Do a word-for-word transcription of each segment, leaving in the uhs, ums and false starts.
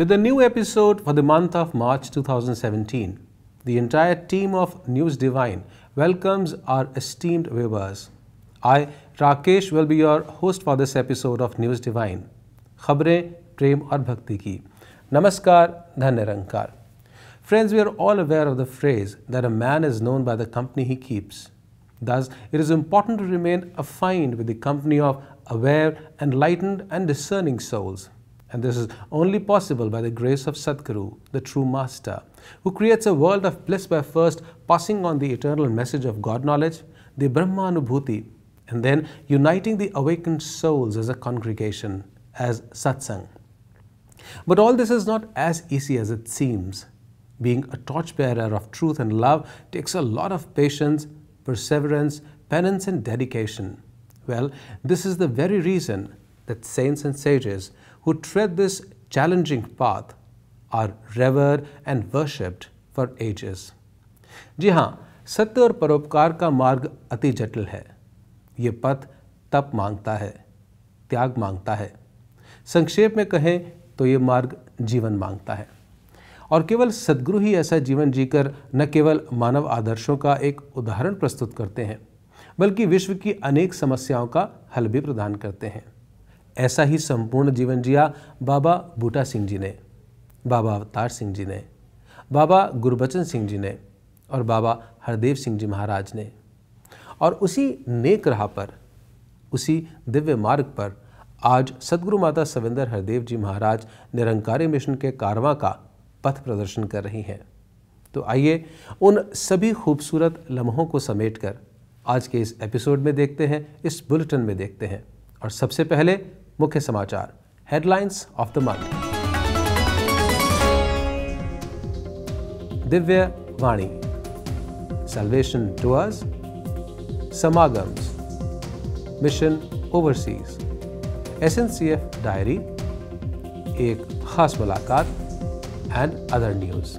With a new episode for the month of March two thousand seventeen, the entire team of News Divine welcomes our esteemed viewers. I, Rakesh, will be your host for this episode of News Divine. खबरें प्रेम और भक्ति की. Namaskar, धन निरंकार. Friends, we are all aware of the phrase that a man is known by the company he keeps. Thus, it is important to remain affined with the company of aware, enlightened and discerning souls. And this is only possible by the grace of Sadhguru, the true master, who creates a world of bliss by first passing on the eternal message of God knowledge, the Brahmanubhuti, and then uniting the awakened souls as a congregation, as satsang. But all this is not as easy as it seems. Being a torchbearer of truth and love takes a lot of patience, perseverance, penance and dedication. Well, this is the very reason that saints and sages who tread this challenging path are revered and worshipped for ages. जी हाँ, सत्य और परोपकार का मार्ग अति जटिल है. ये पथ तप मांगता है, त्याग मांगता है. संक्षेप में कहें तो ये मार्ग जीवन मांगता है. और केवल सद्गुरु ही ऐसा जीवन जीकर न केवल मानव आदर्शों का एक उदाहरण प्रस्तुत करते हैं, बल्कि विश्व की अनेक समस्याओं का हल भी प्रदान करते हैं. ऐसा ही संपूर्ण जीवन जिया बाबा बूटा सिंह जी ने, बाबा अवतार सिंह जी ने, बाबा गुरबचन सिंह जी ने और बाबा हरदेव सिंह जी महाराज ने. और उसी नेक राह पर, उसी दिव्य मार्ग पर आज सद्गुरु माता सविंदर हरदेव जी महाराज निरंकारी मिशन के कारवां का पथ प्रदर्शन कर रही हैं. तो आइए उन सभी खूबसूरत लम्हों को समेटकर आज के इस एपिसोड में देखते हैं, इस बुलेटिन में देखते हैं. और सबसे पहले मुख्य समाचार, headlines of the month. Divya Vani, salvation tours, समागम्स, mission overseas, S N C F diary, एक खास मुलाकात एंड अदर न्यूज.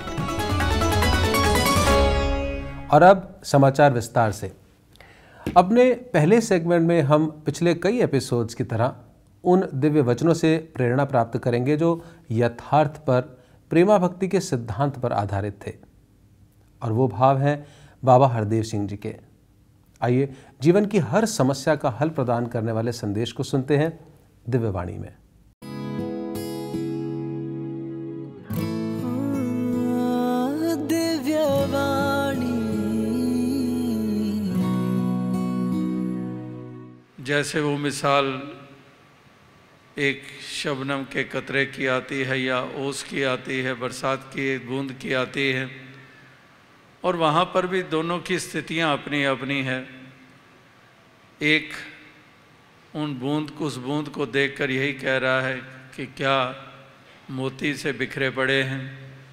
और अब समाचार विस्तार से. अपने पहले सेगमेंट में हम पिछले कई एपिसोड्स की तरह उन दिव्य वचनों से प्रेरणा प्राप्त करेंगे जो यथार्थ पर, प्रेमा भक्ति के सिद्धांत पर आधारित थे. और वो भाव हैं बाबा हरदेव सिंह जी के. आइए जीवन की हर समस्या का हल प्रदान करने वाले संदेश को सुनते हैं दिव्य वाणी में. जैसे वो मिसाल एक शबनम के कतरे की आती है या ओस की आती है, बरसात की एक बूंद की आती है, और वहाँ पर भी दोनों की स्थितियाँ अपनी अपनी है. एक उन बूंद को उस बूंद को देखकर यही कह रहा है कि क्या मोती से बिखरे पड़े हैं,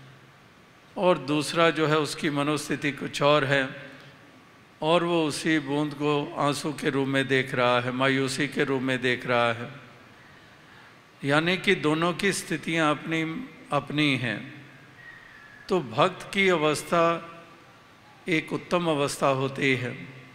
और दूसरा जो है उसकी मनोस्थिति कुछ और है, और वो उसी बूंद को आंसू के रूप में देख रहा है, मायूसी के रूप में देख रहा है. यानी कि दोनों की स्थितियां अपनी अपनी हैं. तो भक्त की अवस्था एक उत्तम अवस्था होती है.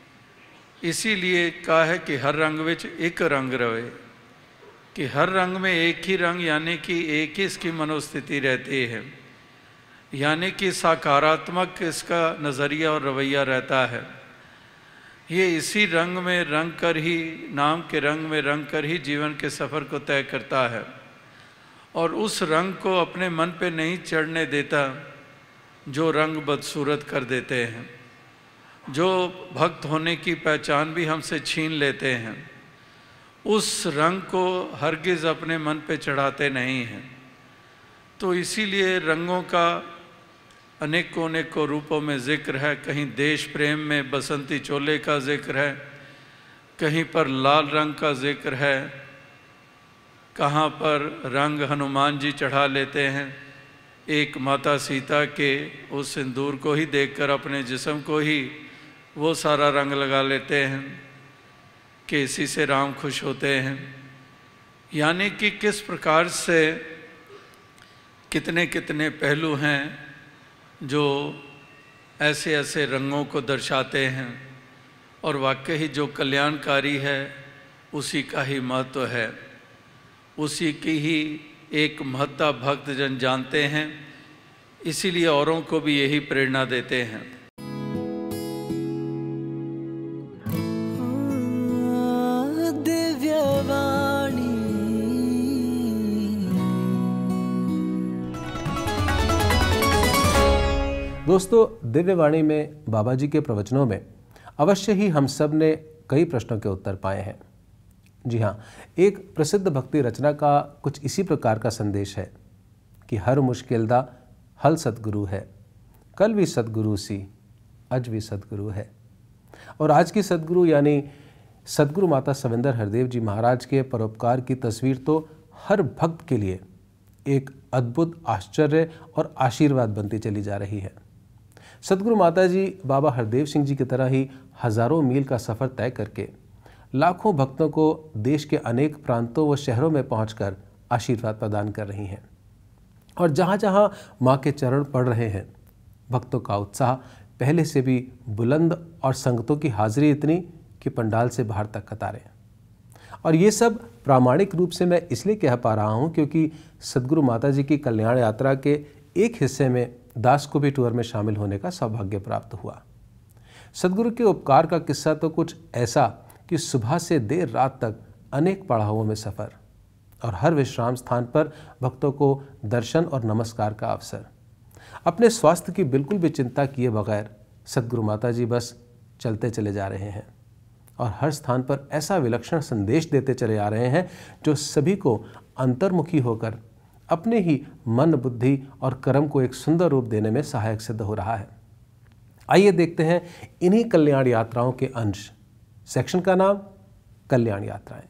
इसीलिए कहा है कि हर रंग विच एक रंग रवे, कि हर रंग में एक ही रंग यानी कि एक ही इसकी मनोस्थिति रहती है. यानी कि सकारात्मक इसका नज़रिया और रवैया रहता है. ये इसी रंग में रंग कर ही, नाम के रंग में रंग कर ही जीवन के सफ़र को तय करता है. और उस रंग को अपने मन पे नहीं चढ़ने देता जो रंग बदसूरत कर देते हैं, जो भक्त होने की पहचान भी हमसे छीन लेते हैं. उस रंग को हरगिज़ अपने मन पे चढ़ाते नहीं हैं. तो इसीलिए रंगों का अनेकों अनेकों रूपों में जिक्र है. कहीं देश प्रेम में बसंती चोले का जिक्र है, कहीं पर लाल रंग का जिक्र है, कहाँ पर रंग हनुमान जी चढ़ा लेते हैं. एक माता सीता के उस सिंदूर को ही देखकर अपने जिस्म को ही वो सारा रंग लगा लेते हैं कि इसी से राम खुश होते हैं. यानी कि किस प्रकार से कितने कितने पहलू हैं जो ऐसे ऐसे रंगों को दर्शाते हैं. और वाकई जो कल्याणकारी है उसी का ही महत्व है, उसी की ही एक महत्ता भक्तजन जानते हैं, इसीलिए औरों को भी यही प्रेरणा देते हैं। दोस्तों, दिव्यवाणी में बाबा जी के प्रवचनों में अवश्य ही हम सब ने कई प्रश्नों के उत्तर पाए हैं। जी हाँ, एक प्रसिद्ध भक्ति रचना का कुछ इसी प्रकार का संदेश है कि हर मुश्किल दा हल सतगुरु है, कल भी सतगुरु सी, आज भी सतगुरु है। और आज की सतगुरु यानी सतगुरु माता सविंदर हरदेव जी महाराज के परोपकार की तस्वीर तो हर भक्त के लिए एक अद्भुत आश्चर्य और आशीर्वाद बनती चली जा रही है। सतगुरु माता जी बाबा हरदेव सिंह जी की तरह ही हजारों मील का सफ़र तय करके लाखों भक्तों को देश के अनेक प्रांतों व शहरों में पहुंचकर आशीर्वाद प्रदान कर रही हैं। और जहां जहां मां के चरण पड़ रहे हैं, भक्तों का उत्साह पहले से भी बुलंद और संगतों की हाजिरी इतनी कि पंडाल से बाहर तक कतारें। और ये सब प्रामाणिक रूप से मैं इसलिए कह पा रहा हूँ क्योंकि सतगुरु माता जी की कल्याण यात्रा के एक हिस्से में दास को भी टूर में शामिल होने का सौभाग्य प्राप्त हुआ। सतगुरु के उपकार का किस्सा तो कुछ ऐसा कि सुबह से देर रात तक अनेक पड़ावों में सफ़र और हर विश्राम स्थान पर भक्तों को दर्शन और नमस्कार का अवसर। अपने स्वास्थ्य की बिल्कुल भी चिंता किए बगैर सतगुरु माता जी बस चलते चले जा रहे हैं और हर स्थान पर ऐसा विलक्षण संदेश देते चले आ रहे हैं जो सभी को अंतर्मुखी होकर अपने ही मन, बुद्धि और कर्म को एक सुंदर रूप देने में सहायक सिद्ध हो रहा है। आइए देखते हैं इन्हीं कल्याण यात्राओं के अंश। सेक्शन का नाम कल्याण यात्राएं।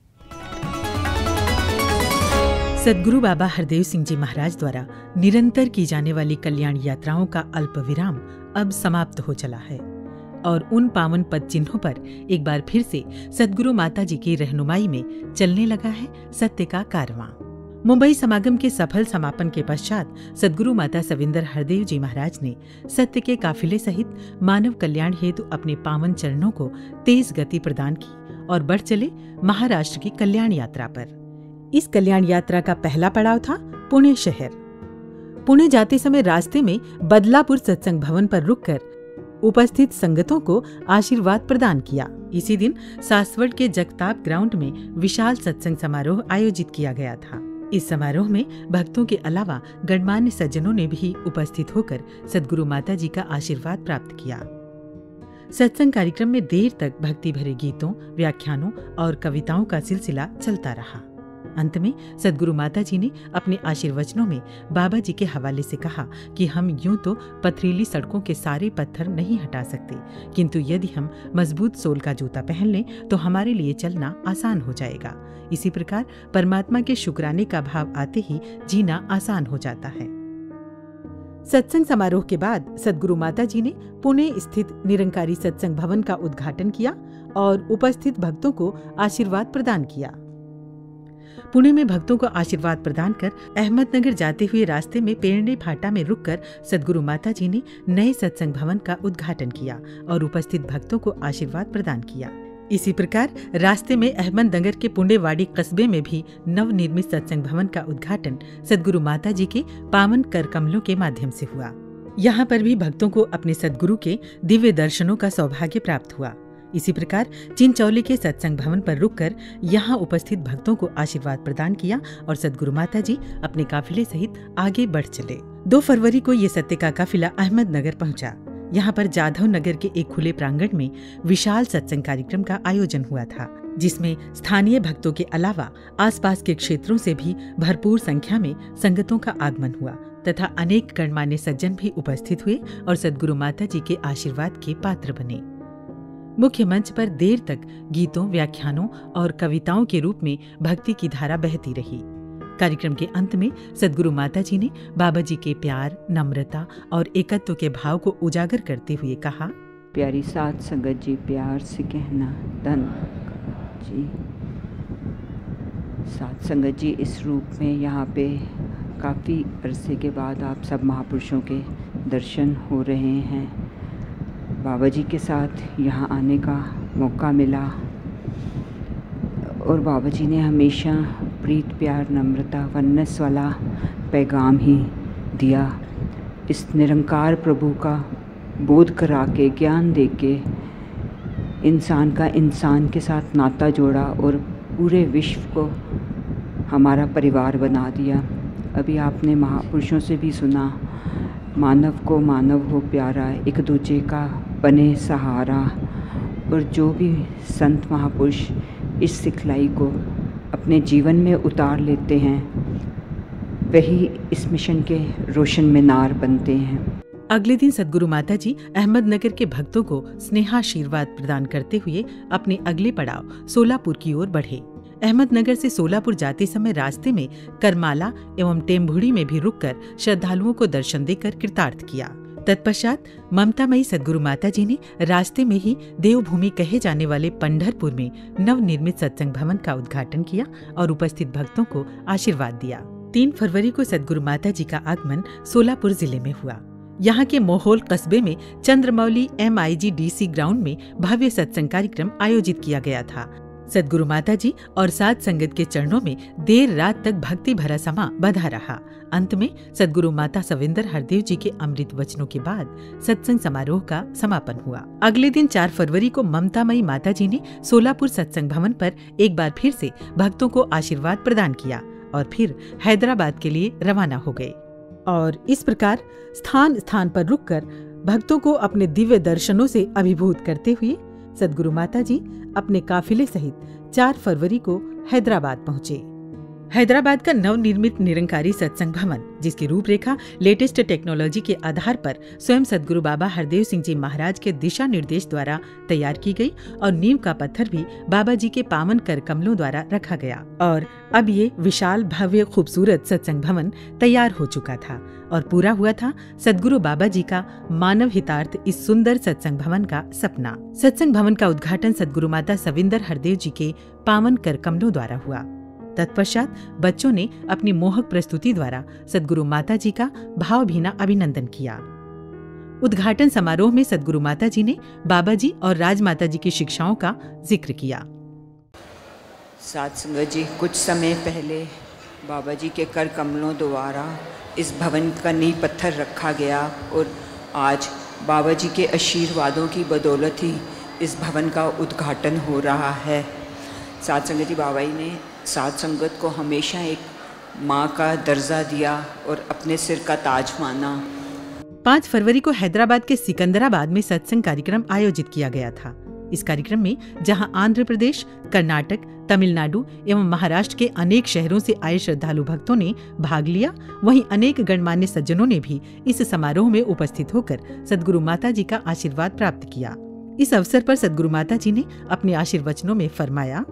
सद्गुरु बाबा हरदेव सिंह जी महाराज द्वारा निरंतर की जाने वाली कल्याण यात्राओं का अल्प विराम अब समाप्त हो चला है और उन पावन पद चिन्हों पर एक बार फिर से सद्गुरु माता जी की रहनुमाई में चलने लगा है सत्य का कारवां। मुंबई समागम के सफल समापन के पश्चात सद्गुरु माता सविंदर हरदेव जी महाराज ने सत्य के काफिले सहित मानव कल्याण हेतु अपने पावन चरणों को तेज गति प्रदान की और बढ़ चले महाराष्ट्र की कल्याण यात्रा पर। इस कल्याण यात्रा का पहला पड़ाव था पुणे शहर। पुणे जाते समय रास्ते में बदलापुर सत्संग भवन पर रुककर उपस्थित संगतों को आशीर्वाद प्रदान किया। इसी दिन सासवड़ के जगताप ग्राउंड में विशाल सत्संग समारोह आयोजित किया गया था। इस समारोह में भक्तों के अलावा गणमान्य सज्जनों ने भी उपस्थित होकर सद्गुरु माता जी का आशीर्वाद प्राप्त किया। सत्संग कार्यक्रम में देर तक भक्ति भरे गीतों, व्याख्यानों और कविताओं का सिलसिला चलता रहा। अंत में सद्गुरु माता जी ने अपने आशीर्वचनों में बाबा जी के हवाले से कहा कि हम यूं तो पथरीली सड़कों के सारे पत्थर नहीं हटा सकते, किंतु यदि हम मजबूत सोल का जूता पहन लें तो हमारे लिए चलना आसान हो जाएगा। इसी प्रकार परमात्मा के शुक्राने का भाव आते ही जीना आसान हो जाता है। सत्संग समारोह के बाद सद्गुरु माता जी ने पुणे स्थित निरंकारी सत्संग भवन का उद्घाटन किया और उपस्थित भक्तों को आशीर्वाद प्रदान किया। पुणे में भक्तों को आशीर्वाद प्रदान कर अहमदनगर जाते हुए रास्ते में पेरणे फाटा में रुककर सद्गुरु माता जी ने नए सत्संग भवन का उद्घाटन किया और उपस्थित भक्तों को आशीर्वाद प्रदान किया। इसी प्रकार रास्ते में अहमदनगर के पुंडेवाड़ी कस्बे में भी नवनिर्मित सत्संग भवन का उद्घाटन सद्गुरु माता जी के पावन कर कमलों के माध्यम से हुआ। यहाँ पर भी भक्तों को अपने सद्गुरु के दिव्य दर्शनों का सौभाग्य प्राप्त हुआ। इसी प्रकार चिंचौली के सत्संग भवन पर रुककर यहाँ उपस्थित भक्तों को आशीर्वाद प्रदान किया और सद्गुरु माता जी अपने काफिले सहित आगे बढ़ चले। दो फरवरी को ये सत्य का काफिला अहमदनगर पहुंचा। यहाँ पर जाधव नगर के एक खुले प्रांगण में विशाल सत्संग कार्यक्रम का आयोजन हुआ था, जिसमें स्थानीय भक्तों के अलावा आसपास के क्षेत्रों से भी भरपूर संख्या में संगतों का आगमन हुआ तथा अनेक गणमान्य सज्जन भी उपस्थित हुए और सद्गुरु माता जी के आशीर्वाद के पात्र बने। मुख्य मंच पर देर तक गीतों, व्याख्यानों और कविताओं के रूप में भक्ति की धारा बहती रही। कार्यक्रम के अंत में सद्गुरु माता जी ने बाबा जी के प्यार, नम्रता और एकत्व के भाव को उजागर करते हुए कहा, प्यारी साथ संगत जी, प्यार से कहना धन जी। साथ संगत जी, इस रूप में यहाँ पे काफ़ी अरसे के बाद आप सब महापुरुषों के दर्शन हो रहे हैं। बाबा जी के साथ यहाँ आने का मौका मिला और बाबा जी ने हमेशा प्रीत प्यार नम्रता वन्नस वाला पैगाम ही दिया। इस निरंकार प्रभु का बोध करा के, ज्ञान दे के इंसान का इंसान के साथ नाता जोड़ा और पूरे विश्व को हमारा परिवार बना दिया। अभी आपने महापुरुषों से भी सुना, मानव को मानव हो प्यारा, एक दूजे का बने सहारा। और जो भी संत महापुरुष इस सिखलाई को अपने जीवन में उतार लेते हैं, वही इस मिशन के रोशन मीनार बनते हैं। अगले दिन सदगुरु माता जी अहमदनगर के भक्तों को स्नेहाशीर्वाद प्रदान करते हुए अपने अगले पड़ाव सोलापुर की ओर बढ़े। अहमदनगर से सोलापुर जाते समय रास्ते में करमाला एवं टेम्भुड़ी में भी रुककर श्रद्धालुओं को दर्शन देकर कृतार्थ किया। तत्पश्चात ममतामयी सदगुरु माता जी ने रास्ते में ही देवभूमि कहे जाने वाले पंढरपुर में नवनिर्मित सत्संग भवन का उद्घाटन किया और उपस्थित भक्तों को आशीर्वाद दिया। तीन फरवरी को सदगुरु माता जी का आगमन सोलापुर जिले में हुआ। यहाँ के मोहोल कस्बे में Chandramouli M I G D C ground में भव्य सत्संग कार्यक्रम आयोजित किया गया था। सदगुरु माता जी और साध संगत के चरणों में देर रात तक भक्ति भरा समा बधा रहा। अंत में सदगुरु माता सविंदर हरदेव जी के अमृत वचनों के बाद सत्संग समारोह का समापन हुआ। अगले दिन चार फरवरी को ममतामयी माता जी ने सोलापुर सत्संग भवन पर एक बार फिर से भक्तों को आशीर्वाद प्रदान किया और फिर हैदराबाद के लिए रवाना हो गए। और इस प्रकार स्थान स्थान पर रुककर भक्तों को अपने दिव्य दर्शनों से अभिभूत करते हुए सदगुरु माता जी अपने काफिले सहित चार फरवरी को हैदराबाद पहुंचे। हैदराबाद का नवनिर्मित निरंकारी सत्संग भवन, जिसकी रूपरेखा लेटेस्ट टेक्नोलॉजी के आधार पर स्वयं सदगुरु बाबा हरदेव सिंह जी महाराज के दिशा निर्देश द्वारा तैयार की गई और नींव का पत्थर भी बाबा जी के पावन कर कमलों द्वारा रखा गया। और अब ये विशाल भव्य खूबसूरत सत्संग भवन तैयार हो चुका था और पूरा हुआ था सदगुरु बाबा जी का मानव हितार्थ इस सुंदर सत्संग भवन का सपना। सत्संग भवन का उद्घाटन सदगुरु माता सविंदर हरदेव जी के पावन कर कमलों द्वारा हुआ। तत्पश्चात बच्चों ने अपनी मोहक प्रस्तुति द्वारा सदगुरु माता जी का भावभीना अभिनंदन किया। उद्घाटन समारोह में सदगुरु माता जी ने बाबा जी और राजमाता जी की शिक्षाओं का जिक्र किया। साध संगत जी, कुछ समय पहले बाबा जी के कर कमलों द्वारा इस भवन का नींव पत्थर रखा गया और आज बाबा जी के आशीर्वादों की बदौलत ही इस भवन का उद्घाटन हो रहा है। साध संगत जी, बाबा जी ने साध संगत को हमेशा एक माँ का दर्जा दिया और अपने सिर का ताज माना। पाँच फरवरी को हैदराबाद के सिकंदराबाद में सत्संग कार्यक्रम आयोजित किया गया था। इस कार्यक्रम में जहां आंध्र प्रदेश, कर्नाटक, तमिलनाडु एवं महाराष्ट्र के अनेक शहरों से आए श्रद्धालु भक्तों ने भाग लिया, वहीं अनेक गणमान्य सज्जनों ने भी इस समारोह में उपस्थित होकर सदगुरु माता जी का आशीर्वाद प्राप्त किया। इस अवसर पर सदगुरु माता जी ने अपने आशीर्वचनों में फरमाया।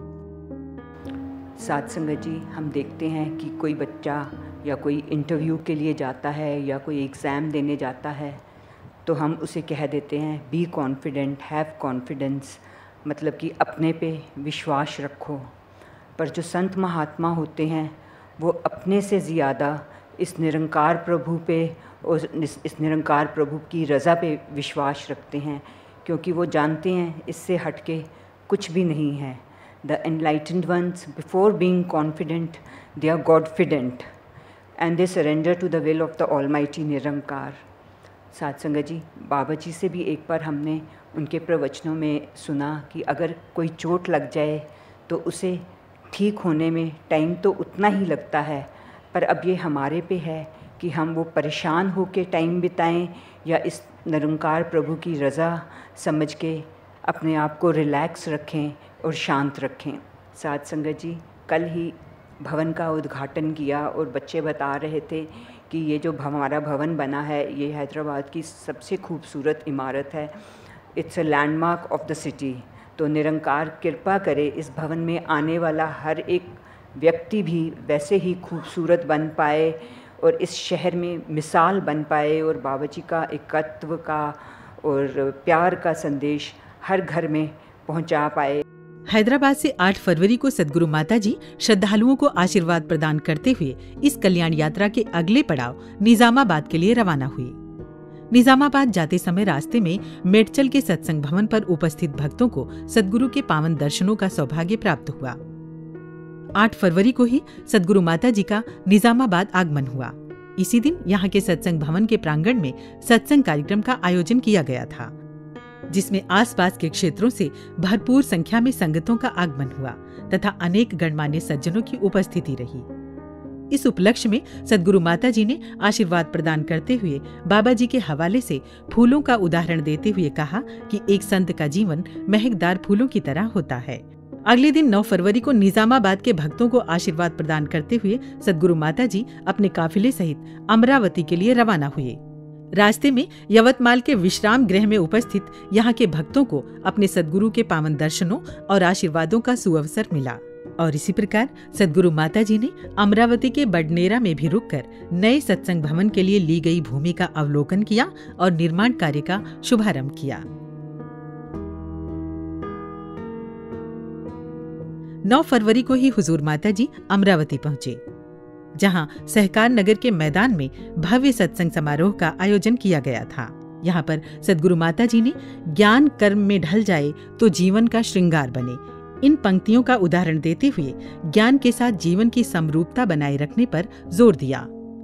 साध संगत जी, हम देखते हैं कि कोई बच्चा या कोई इंटरव्यू के लिए जाता है या कोई एग्ज़ाम देने जाता है तो हम उसे कह देते हैं बी कॉन्फिडेंट, हैव कॉन्फिडेंस, मतलब कि अपने पे विश्वास रखो। पर जो संत महात्मा होते हैं वो अपने से ज़्यादा इस निरंकार प्रभु पे और इस निरंकार प्रभु की रज़ा पे विश्वास रखते हैं, क्योंकि वो जानते हैं इससे हटके कुछ भी नहीं है। The enlightened ones, before being confident, they are Godfident and they surrender to the will of the Almighty Nirankar। साध संगत जी, बाबा जी से भी एक बार हमने उनके प्रवचनों में सुना कि अगर कोई चोट लग जाए तो उसे ठीक होने में टाइम तो उतना ही लगता है, पर अब ये हमारे पे है कि हम वो परेशान हो के टाइम बिताएं या इस निरंकार प्रभु की रज़ा समझ के अपने आप को रिलैक्स रखें और शांत रखें। साध संगत जी, कल ही भवन का उद्घाटन किया और बच्चे बता रहे थे कि ये जो हमारा भवन बना है ये हैदराबाद की सबसे खूबसूरत इमारत है। It's a landmark of the city. तो निरंकार कृपा करे इस भवन में आने वाला हर एक व्यक्ति भी वैसे ही खूबसूरत बन पाए और इस शहर में मिसाल बन पाए और बाबा जी का एकत्व का और प्यार का संदेश हर घर में पहुंचा पाए। हैदराबाद से आठ फरवरी को सदगुरु माता जी श्रद्धालुओं को आशीर्वाद प्रदान करते हुए इस कल्याण यात्रा के अगले पड़ाव निजामाबाद के लिए रवाना हुई। निजामाबाद जाते समय रास्ते में मेडचल के सत्संग भवन पर उपस्थित भक्तों को सदगुरु के पावन दर्शनों का सौभाग्य प्राप्त हुआ। आठ फरवरी को ही सद्गुरु माता जी का निजामाबाद आगमन हुआ। इसी दिन यहाँ के सत्संग भवन के प्रांगण में सत्संग कार्यक्रम का आयोजन किया गया था, जिसमें आसपास के क्षेत्रों से भरपूर संख्या में संगतों का आगमन हुआ तथा अनेक गणमान्य सज्जनों की उपस्थिति रही। इस उपलक्ष्य में सद्गुरु माता जी ने आशीर्वाद प्रदान करते हुए बाबा जी के हवाले से फूलों का उदाहरण देते हुए कहा कि एक संत का जीवन महकदार फूलों की तरह होता है। अगले दिन नौ फरवरी को निजामाबाद के भक्तों को आशीर्वाद प्रदान करते हुए सद्गुरु माता जी अपने काफिले सहित अमरावती के लिए रवाना हुए। रास्ते में यवतमाल के विश्राम गृह में उपस्थित यहाँ के भक्तों को अपने सद्गुरु के पावन दर्शनों और आशीर्वादों का सुअवसर मिला और इसी प्रकार सद्गुरु माता जी ने अमरावती के बडनेरा में भी रुककर नए सत्संग भवन के लिए ली गई भूमि का अवलोकन किया और निर्माण कार्य का शुभारंभ किया। नौ फरवरी को ही हुजूर माता जी अमरावती पहुंचे, जहां सहकार नगर के मैदान में भव्य सत्संग समारोह का आयोजन किया गया था। यहाँ पर सद्गुरु माता जी ने ज्ञान कर्म में ढल जाए तो जीवन का श्रृंगार बने, इन पंक्तियों का उदाहरण देते हुए ज्ञान के साथ जीवन की समरूपता बनाए रखने पर जोर दिया।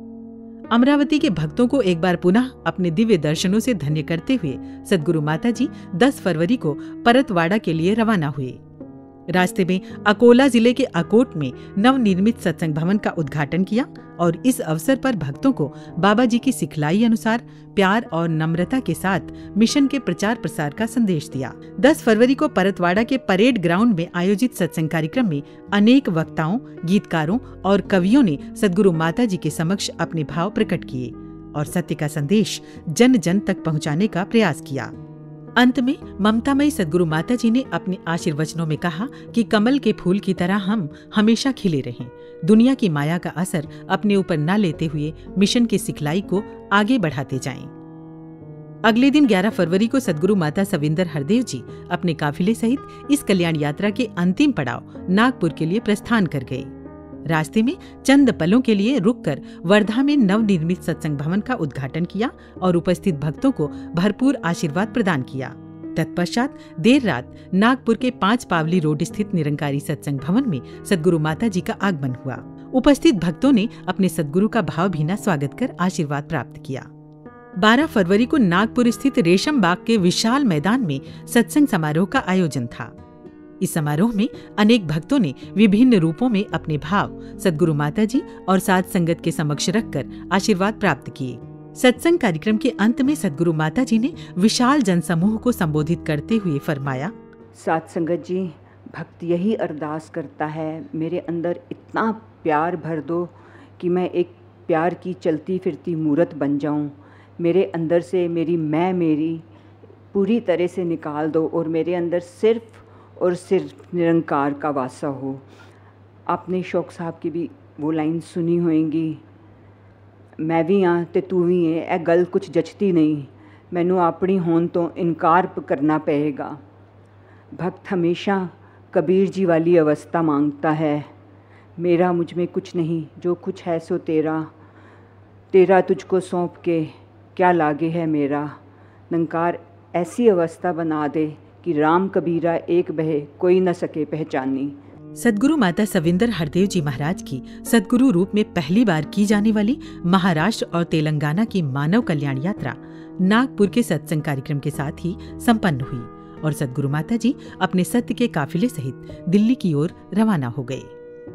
अमरावती के भक्तों को एक बार पुनः अपने दिव्य दर्शनों से धन्य करते हुए सद्गुरु माता जी दस फरवरी को परतवाड़ा के लिए रवाना हुए। रास्ते में अकोला जिले के अकोट में नवनिर्मित सत्संग भवन का उद्घाटन किया और इस अवसर पर भक्तों को बाबा जी की सिखलाई अनुसार प्यार और नम्रता के साथ मिशन के प्रचार प्रसार का संदेश दिया। दस फरवरी को परतवाड़ा के परेड ग्राउंड में आयोजित सत्संग कार्यक्रम में अनेक वक्ताओं, गीतकारों और कवियों ने सद्गुरु माता जी के समक्ष अपने भाव प्रकट किए और सत्य का संदेश जन जन तक पहुँचाने का प्रयास किया। अंत में ममतामयी सद्गुरु माता जी ने अपने आशीर्वचनों में कहा कि कमल के फूल की तरह हम हमेशा खिले रहें, दुनिया की माया का असर अपने ऊपर न लेते हुए मिशन की सिखलाई को आगे बढ़ाते जाएं। अगले दिन ग्यारह फरवरी को सद्गुरु माता सविंदर हरदेव जी अपने काफिले सहित इस कल्याण यात्रा के अंतिम पड़ाव नागपुर के लिए प्रस्थान कर गए। रास्ते में चंद पलों के लिए रुककर वर्धा में नवनिर्मित सत्संग भवन का उद्घाटन किया और उपस्थित भक्तों को भरपूर आशीर्वाद प्रदान किया। तत्पश्चात देर रात नागपुर के पांच पावली रोड स्थित निरंकारी सत्संग भवन में सद्गुरु माता जी का आगमन हुआ। उपस्थित भक्तों ने अपने सद्गुरु का भावभीना स्वागत कर आशीर्वाद प्राप्त किया। बारह फरवरी को नागपुर स्थित रेशम बाग के विशाल मैदान में सत्संग समारोह का आयोजन था। इस समारोह में अनेक भक्तों ने विभिन्न रूपों में अपने भाव सद्गुरु माता जी और साध संगत के समक्ष रखकर आशीर्वाद प्राप्त किए। सत्संग कार्यक्रम के अंत में सद्गुरु माता जी ने विशाल जनसमूह को संबोधित करते हुए फरमाया, साध संगत जी, भक्त यही अरदास करता है, मेरे अंदर इतना प्यार भर दो कि मैं एक प्यार की चलती फिरती मूरत बन जाऊं। मेरे अंदर से मेरी मैं मेरी पूरी तरह से निकाल दो और मेरे अंदर सिर्फ और सिर्फ निरंकार का वासा हो। आपने शौक साहब की भी वो लाइन सुनी होएगी, मैं भी हाँ ते तू भी है, ए गल कुछ जचती नहीं, मैनू अपनी होन तो इनकार करना पड़ेगा। भक्त हमेशा कबीर जी वाली अवस्था मांगता है, मेरा मुझ में कुछ नहीं, जो कुछ है सो तेरा, तेरा तुझको सौंप के क्या लागे है मेरा। निरंकार ऐसी अवस्था बना दे कि राम कबीरा एक बहे कोई न सके पहचानी। सद्गुरु माता सविंदर हरदेव जी महाराज की सद्गुरु रूप में पहली बार की जाने वाली महाराष्ट्र और तेलंगाना की मानव कल्याण यात्रा नागपुर के सत्संग कार्यक्रम के साथ ही संपन्न हुई और सद्गुरु माता जी अपने सत्य के काफिले सहित दिल्ली की ओर रवाना हो गए।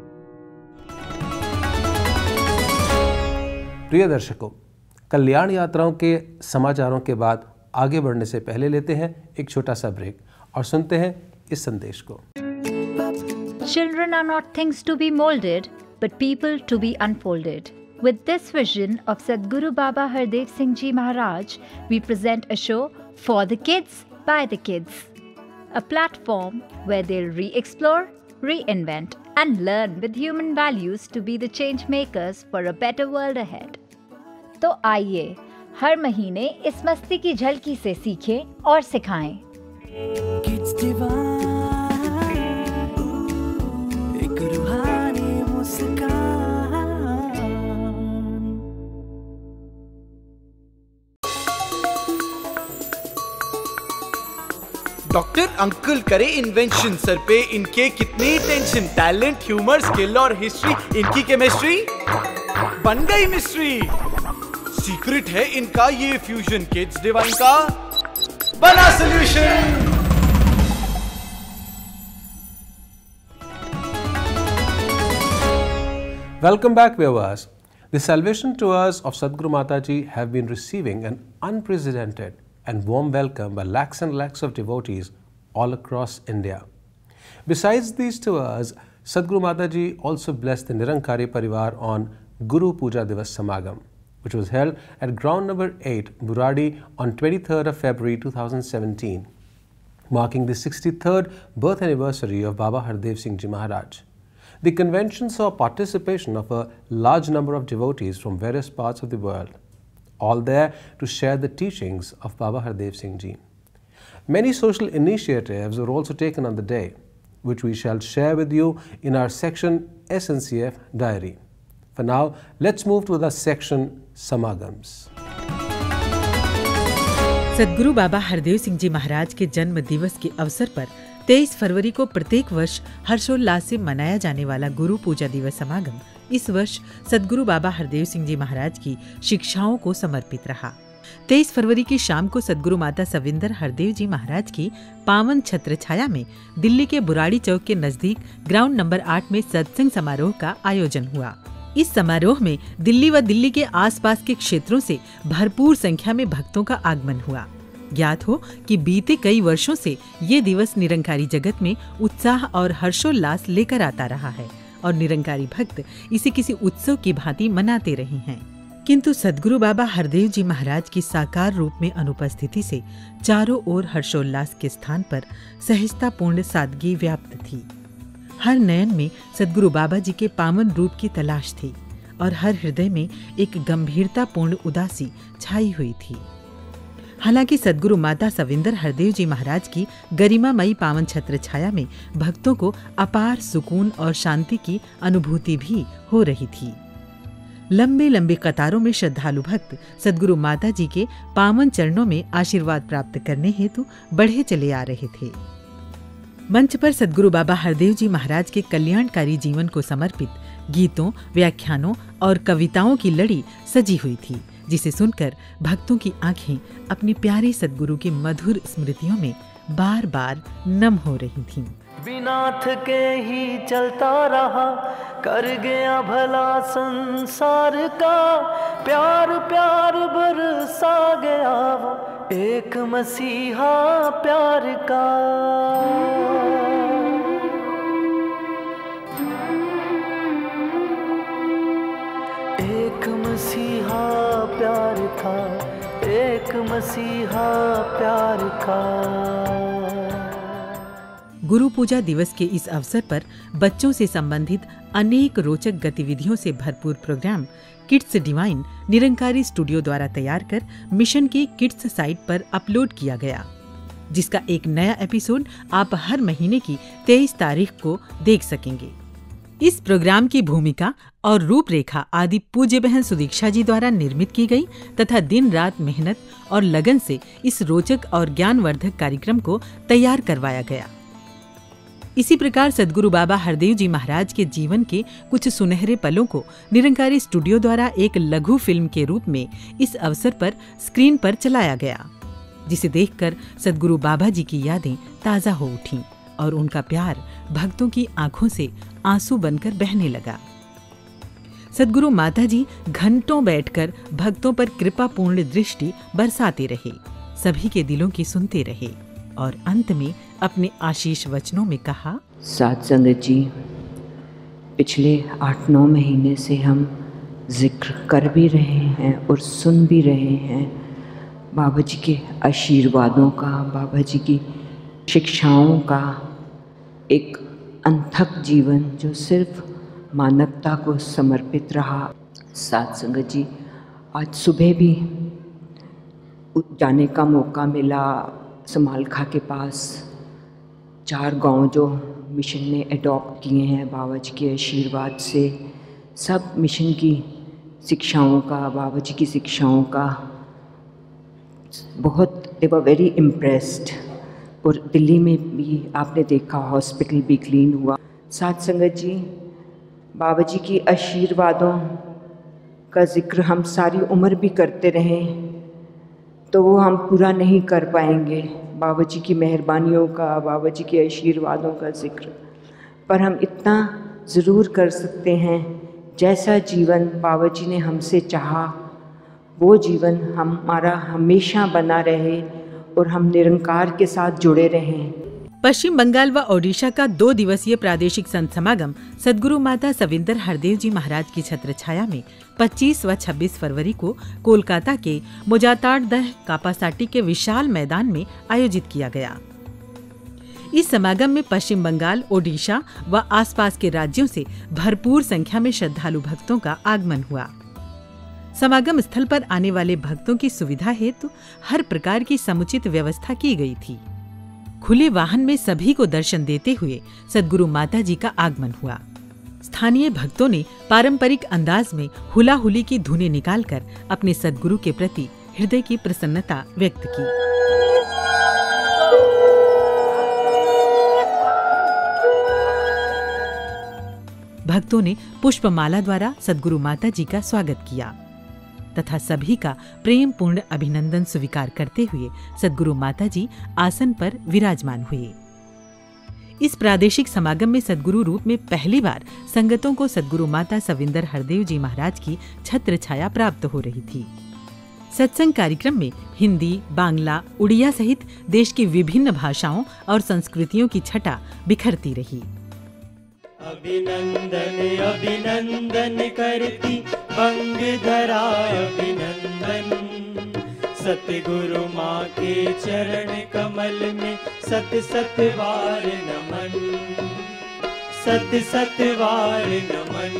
प्रिय दर्शकों, कल्याण यात्राओं के समाचारों के बाद आगे बढ़ने से पहले लेते हैं एक छोटा सा ब्रेक और सुनते हैं इस संदेश को। Children are not things to be molded, but people to be unfolded. With this vision of Sadguru Baba Hardev Singh Ji Maharaj, we present a show for the kids, by the kids. A platform where they'll re-explore, reinvent and learn with human values to be the change makers for a better world ahead. तो आइए हर महीने इस मस्ती की झलकी से सीखें और सिखाएं। Kids Divine, एक रूहानी मुस्कान। डॉक्टर अंकल करे इन्वेंशन, सर पे इनके कितनी टेंशन, टैलेंट, ह्यूमर, स्किल और हिस्ट्री, इनकी केमिस्ट्री बन गई मिस्ट्री। सीक्रेट है इनका ये फ्यूजन, किड्स डिवाइन का बना solution. Welcome back, viewers. The Salvation Tours of Sadhguru Mataji have been receiving an unprecedented and warm welcome by lakhs and lakhs of devotees all across India. Besides these tours, Sadhguru Mataji also blessed the Nirankari Parivar on Guru Puja Divas Samagam, which was held at ground number eight, Buradi, on twenty-third of February two thousand seventeen, marking the sixty-third birth anniversary of Baba Hardev Singh Ji Maharaj. The convention saw participation of a large number of devotees from various parts of the world, all there to share the teachings of Baba Hardev Singh Ji. Many social initiatives were also taken on the day, which we shall share with you in our section S N C F Diary. For now, let's move to the section Samagams. Sadguru Baba Hardev Singh ji Maharaj के जन्म दिवस के अवसर पर तेईस फरवरी को प्रत्येक वर्ष हर्षोल्लास से मनाया जाने वाला गुरु पूजा दिवस समागम इस वर्ष सद्गुरु बाबा हरदेव सिंह जी महाराज की शिक्षाओं को समर्पित रहा। तेईस फरवरी की शाम को सद्गुरु माता सविंदर हरदेव जी महाराज की पावन छत्र छाया में दिल्ली के बुराड़ी चौक के नजदीक ग्राउंड नंबर आठ में सत्संग समारोह का आयोजन हुआ। इस समारोह में दिल्ली व दिल्ली के आसपास के क्षेत्रों से भरपूर संख्या में भक्तों का आगमन हुआ। ज्ञात हो कि बीते कई वर्षों से ये दिवस निरंकारी जगत में उत्साह और हर्षोल्लास लेकर आता रहा है और निरंकारी भक्त इसे किसी उत्सव की भांति मनाते रहे हैं। किंतु सद्गुरु बाबा हरदेव जी महाराज की साकार रूप में अनुपस्थिति से चारों ओर हर्षोल्लास के स्थान पर सहजतापूर्ण सादगी व्याप्त थी। हर नयन में सद्गुरु बाबा जी के पावन रूप की तलाश थी और हर हृदय में एक गंभीरतापूर्ण उदासी छाई हुई थी। हालांकि सद्गुरु माता सविंदर हरदेव जी महाराज की गरिमामयी पावन छत्र छाया में भक्तों को अपार सुकून और शांति की अनुभूति भी हो रही थी। लंबे लंबे कतारों में श्रद्धालु भक्त सद्गुरु माता जी के पावन चरणों में आशीर्वाद प्राप्त करने हेतु बढ़े चले आ रहे थे। मंच पर सद्गुरु बाबा हरदेव जी महाराज के कल्याणकारी जीवन को समर्पित गीतों, व्याख्यानों और कविताओं की लड़ी सजी हुई थी, जिसे सुनकर भक्तों की आंखें अपने प्यारे सद्गुरु की मधुर स्मृतियों में बार बार नम हो रही थीं। बिना थके ही चलता रहा, कर गया भला संसार का, प्यार प्यार बरसा गया वो एक मसीहा प्यार का। एक मसीहा प्यार था, एक मसीहा प्यार का। गुरु पूजा दिवस के इस अवसर पर बच्चों से संबंधित अनेक रोचक गतिविधियों से भरपूर program kids divine Nirankari studio द्वारा तैयार कर मिशन की किड्स साइट पर अपलोड किया गया, जिसका एक नया एपिसोड आप हर महीने की तेईस तारीख को देख सकेंगे। इस प्रोग्राम की भूमिका और रूपरेखा आदि पूज्य बहन सुदीक्षा जी द्वारा निर्मित की गई तथा दिन रात मेहनत और लगन से इस रोचक और ज्ञानवर्धक कार्यक्रम को तैयार करवाया गया। इसी प्रकार सद्गुरु बाबा हरदेव जी महाराज के जीवन के कुछ सुनहरे पलों को निरंकारी स्टूडियो द्वारा एक लघु फिल्म के रूप में इस अवसर पर स्क्रीन पर चलाया गया, जिसे देखकर सद्गुरु बाबा जी की यादें ताजा हो उठीं और उनका प्यार भक्तों की आंखों से आंसू बनकर बहने लगा। सद्गुरु माता जी घंटों बैठकर भक्तों पर कृपापूर्ण दृष्टि बरसाते रहे, सभी के दिलों की सुनते रहे और अंत में अपने आशीष वचनों में कहा, साध संगत जी, पिछले आठ नौ महीने से हम जिक्र कर भी रहे हैं और सुन भी रहे हैं बाबा जी के आशीर्वादों का, बाबा जी की शिक्षाओं का एक अनथक जीवन जो सिर्फ मानवता को समर्पित रहा। साध संगत जी, आज सुबह भी जाने का मौका मिला समालखा के पास। चार गांव जो मिशन ने अडॉप्ट किए हैं बाबा जी के आशीर्वाद से, सब मिशन की शिक्षाओं का, बाबा जी की शिक्षाओं का बहुत, दे वर वेरी इम्प्रेस्ड। और दिल्ली में भी आपने देखा हॉस्पिटल भी क्लीन हुआ। साथ संगत जी, बाबा जी की आशीर्वादों का जिक्र हम सारी उम्र भी करते रहें तो वो हम पूरा नहीं कर पाएंगे, बाबा जी की मेहरबानियों का, बाबा जी के आशीर्वादों का जिक्र। पर हम इतना ज़रूर कर सकते हैं, जैसा जीवन बाबा जी ने हमसे चाहा वो जीवन हमारा हमेशा बना रहे और हम निरंकार के साथ जुड़े रहें। पश्चिम बंगाल व ओडिशा का दो दिवसीय प्रादेशिक संत समागम सद्गुरु माता सविंदर हरदेव जी महाराज की छत्र छाया में पच्चीस व छब्बीस फरवरी को कोलकाता के मोजाताड़दह कापासाटी के विशाल मैदान में आयोजित किया गया। इस समागम में पश्चिम बंगाल, ओडिशा व आसपास के राज्यों से भरपूर संख्या में श्रद्धालु भक्तों का आगमन हुआ। समागम स्थल पर आने वाले भक्तों की सुविधा हेतु हर प्रकार की समुचित व्यवस्था की गई थी। खुले वाहन में सभी को दर्शन देते हुए सद्गुरु माता जी का आगमन हुआ। स्थानीय भक्तों ने पारंपरिक अंदाज में हुला हुली की धुनें निकालकर अपने सद्गुरु के प्रति हृदय की प्रसन्नता व्यक्त की। भक्तों ने पुष्पमाला द्वारा सद्गुरु माता जी का स्वागत किया तथा सभी का प्रेम पूर्ण अभिनंदन स्वीकार करते हुए सद्गुरु माता जी आसन पर विराजमान हुए। इस प्रादेशिक समागम में सद्गुरु रूप में पहली बार संगतों को सद्गुरु माता सविंदर हरदेव जी महाराज की छत्र छाया प्राप्त हो रही थी। सत्संग कार्यक्रम में हिंदी, बांग्ला, उड़िया सहित देश की विभिन्न भाषाओं और संस्कृतियों की छटा बिखरती रही। अभिनंदन अभिनंदन करती बंगधरा अभिनंदन, सतगुरु माँ के चरण कमल में सत सत बार नमन, सत सत बार नमन,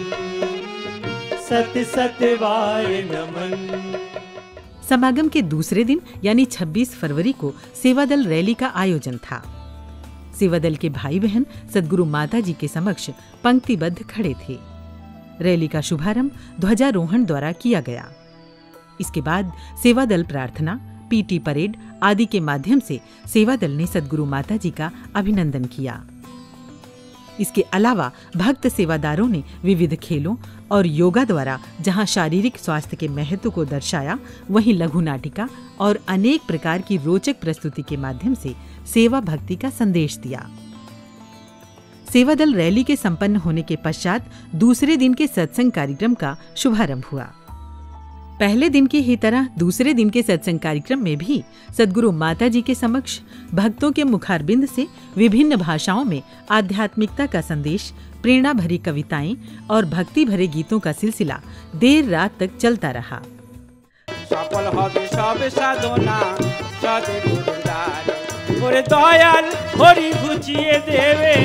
सत सत बार नमन। समागम के दूसरे दिन यानी छब्बीस फरवरी को सेवादल रैली का आयोजन था। सेवादल के भाई बहन सद्गुरु माता जी के समक्ष पंक्तिबद्ध खड़े थे। रैली का शुभारंभ ध्वजारोहण द्वारा किया गया। इसके बाद सेवादल प्रार्थना, पीटी परेड आदि के माध्यम से सेवादल ने सद्गुरु माता जी का अभिनंदन किया। इसके अलावा भक्त सेवादारों ने विविध खेलों और योगा द्वारा जहां शारीरिक स्वास्थ्य के महत्व को दर्शाया, वहीं लघु नाटिका और अनेक प्रकार की रोचक प्रस्तुति के माध्यम से सेवा भक्ति का संदेश दिया। सेवादल रैली के संपन्न होने के पश्चात दूसरे दिन के सत्संग कार्यक्रम का शुभारंभ हुआ। पहले दिन की ही तरह दूसरे दिन के सत्संग कार्यक्रम में भी सद्गुरु माता जी के समक्ष भक्तों के मुखारबिंद से विभिन्न भाषाओं में आध्यात्मिकता का संदेश, प्रेरणा भरी कविताएं और भक्ति भरे गीतों का सिलसिला देर रात तक चलता रहा। सफल হবে সব সাধনা সদগুরুদার ওরে দয়াল হরি ঘুচিয়ে দেবে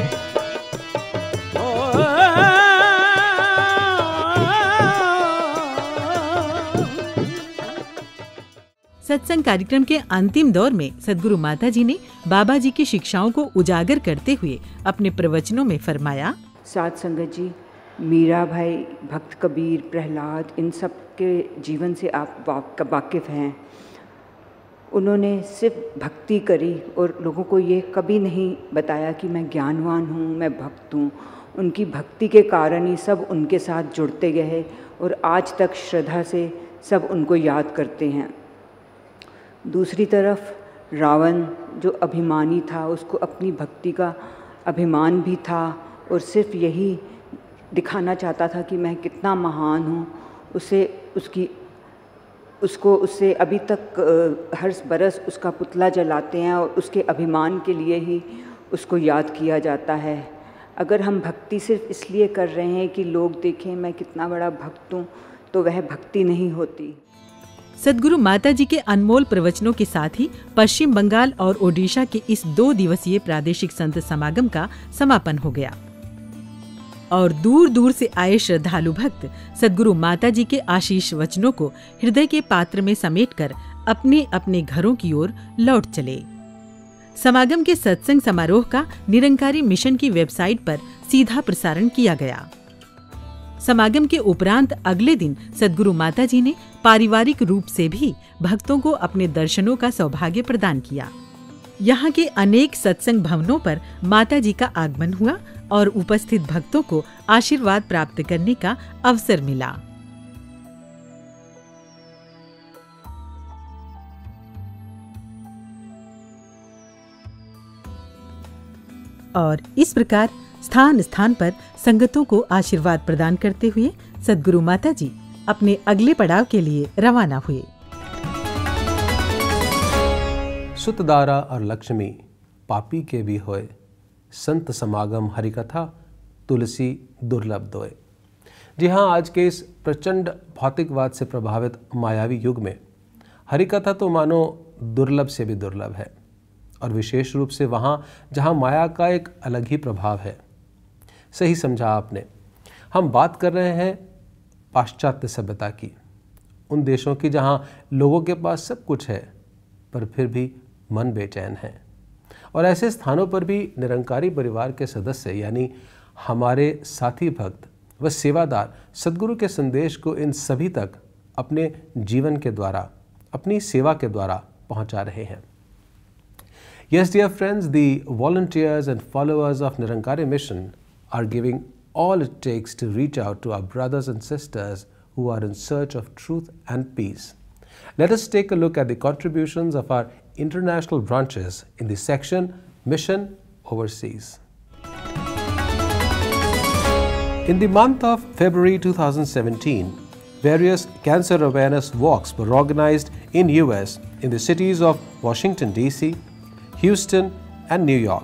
सत्संग कार्यक्रम के अंतिम दौर में सद्गुरु माता जी ने बाबा जी की शिक्षाओं को उजागर करते हुए अपने प्रवचनों में फरमाया। साथ संगत जी, मीरा भाई, भक्त कबीर, प्रहलाद, इन सब के जीवन से आप वाकिफ़ हैं। उन्होंने सिर्फ भक्ति करी और लोगों को ये कभी नहीं बताया कि मैं ज्ञानवान हूँ, मैं भक्त हूँ। उनकी भक्ति के कारण ही सब उनके साथ जुड़ते गए और आज तक श्रद्धा से सब उनको याद करते हैं। दूसरी तरफ रावण जो अभिमानी था, उसको अपनी भक्ति का अभिमान भी था और सिर्फ यही दिखाना चाहता था कि मैं कितना महान हूँ। उसे उसकी उसको उससे अभी तक हर बरस उसका पुतला जलाते हैं और उसके अभिमान के लिए ही उसको याद किया जाता है। अगर हम भक्ति सिर्फ इसलिए कर रहे हैं कि लोग देखें मैं कितना बड़ा भक्त हूँ, तो वह भक्ति नहीं होती। सद्गुरु माता जी के अनमोल प्रवचनों के साथ ही पश्चिम बंगाल और ओडिशा के इस दो दिवसीय प्रादेशिक संत समागम का समापन हो गया और दूर दूर से आए श्रद्धालु भक्त सद्गुरु माता जी के आशीष वचनों को हृदय के पात्र में समेटकर अपने अपने घरों की ओर लौट चले। समागम के सत्संग समारोह का निरंकारी मिशन की वेबसाइट पर सीधा प्रसारण किया गया। समागम के उपरांत अगले दिन सद्गुरु माता जी ने पारिवारिक रूप से भी भक्तों को अपने दर्शनों का सौभाग्य प्रदान किया। यहाँ के अनेक सत्संग भवनों पर माता जी का आगमन हुआ और उपस्थित भक्तों को आशीर्वाद प्राप्त करने का अवसर मिला। और इस प्रकार स्थान स्थान पर संगतों को आशीर्वाद प्रदान करते हुए सद्गुरु माता जी अपने अगले पड़ाव के लिए रवाना हुए। सुतदारा और लक्ष्मी पापी के भी होए, संत समागम हरिकथा तुलसी दुर्लभ दोए। जी हाँ, आज के इस प्रचंड भौतिकवाद से प्रभावित मायावी युग में हरिकथा तो मानो दुर्लभ से भी दुर्लभ है, और विशेष रूप से वहाँ जहाँ माया का एक अलग ही प्रभाव है। सही समझा आपने। हम बात कर रहे हैं पाश्चात्य सभ्यता की, उन देशों की जहाँ लोगों के पास सब कुछ है पर फिर भी मन बेचैन है। और ऐसे स्थानों पर भी निरंकारी परिवार के सदस्य यानी हमारे साथी भक्त व सेवादार सद्गुरु के संदेश को इन सभी तक अपने जीवन के द्वारा, अपनी सेवा के द्वारा पहुंचा रहे हैं। Yes, dear friends, the volunteers and followers of Nirankari Mission are giving all it takes to reach out to our brothers and sisters who are in search of truth and peace. Let us take a look at the contributions of our international branches in the section Mission Overseas. In the month of February two thousand seventeen, various cancer awareness walks were organized in U S in the cities of Washington, D C, Houston and New York.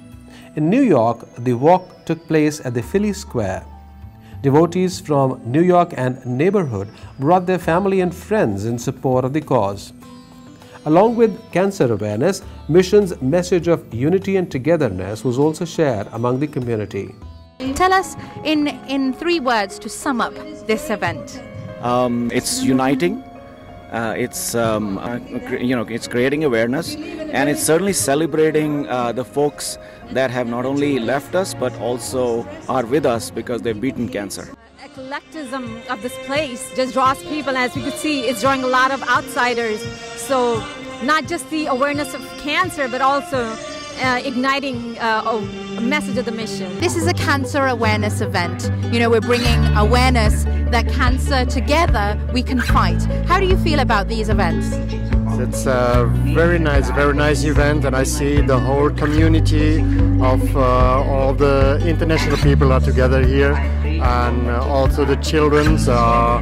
In New York, the walk took place at the Philly Square. Devotees from New York and neighborhood brought their family and friends in support of the cause. Along with cancer awareness, Mission's message of unity and togetherness was also shared among the community. Tell us in, in three words to sum up this event. Um, it's uniting. Uh, it's um, uh, you know it's creating awareness, and it's certainly celebrating uh, the folks that have not only left us but also are with us because they've beaten cancer. Eclecticism of this place just draws people, as we could see, it's drawing a lot of outsiders. So not just the awareness of cancer, but also uh, igniting uh, a message of the mission. This is a cancer awareness event. You know, we're bringing awareness that cancer together we can fight. How do you feel about these events? It's a very nice, very nice event, and I see the whole community of uh, all the international people are together here, and uh, also the children are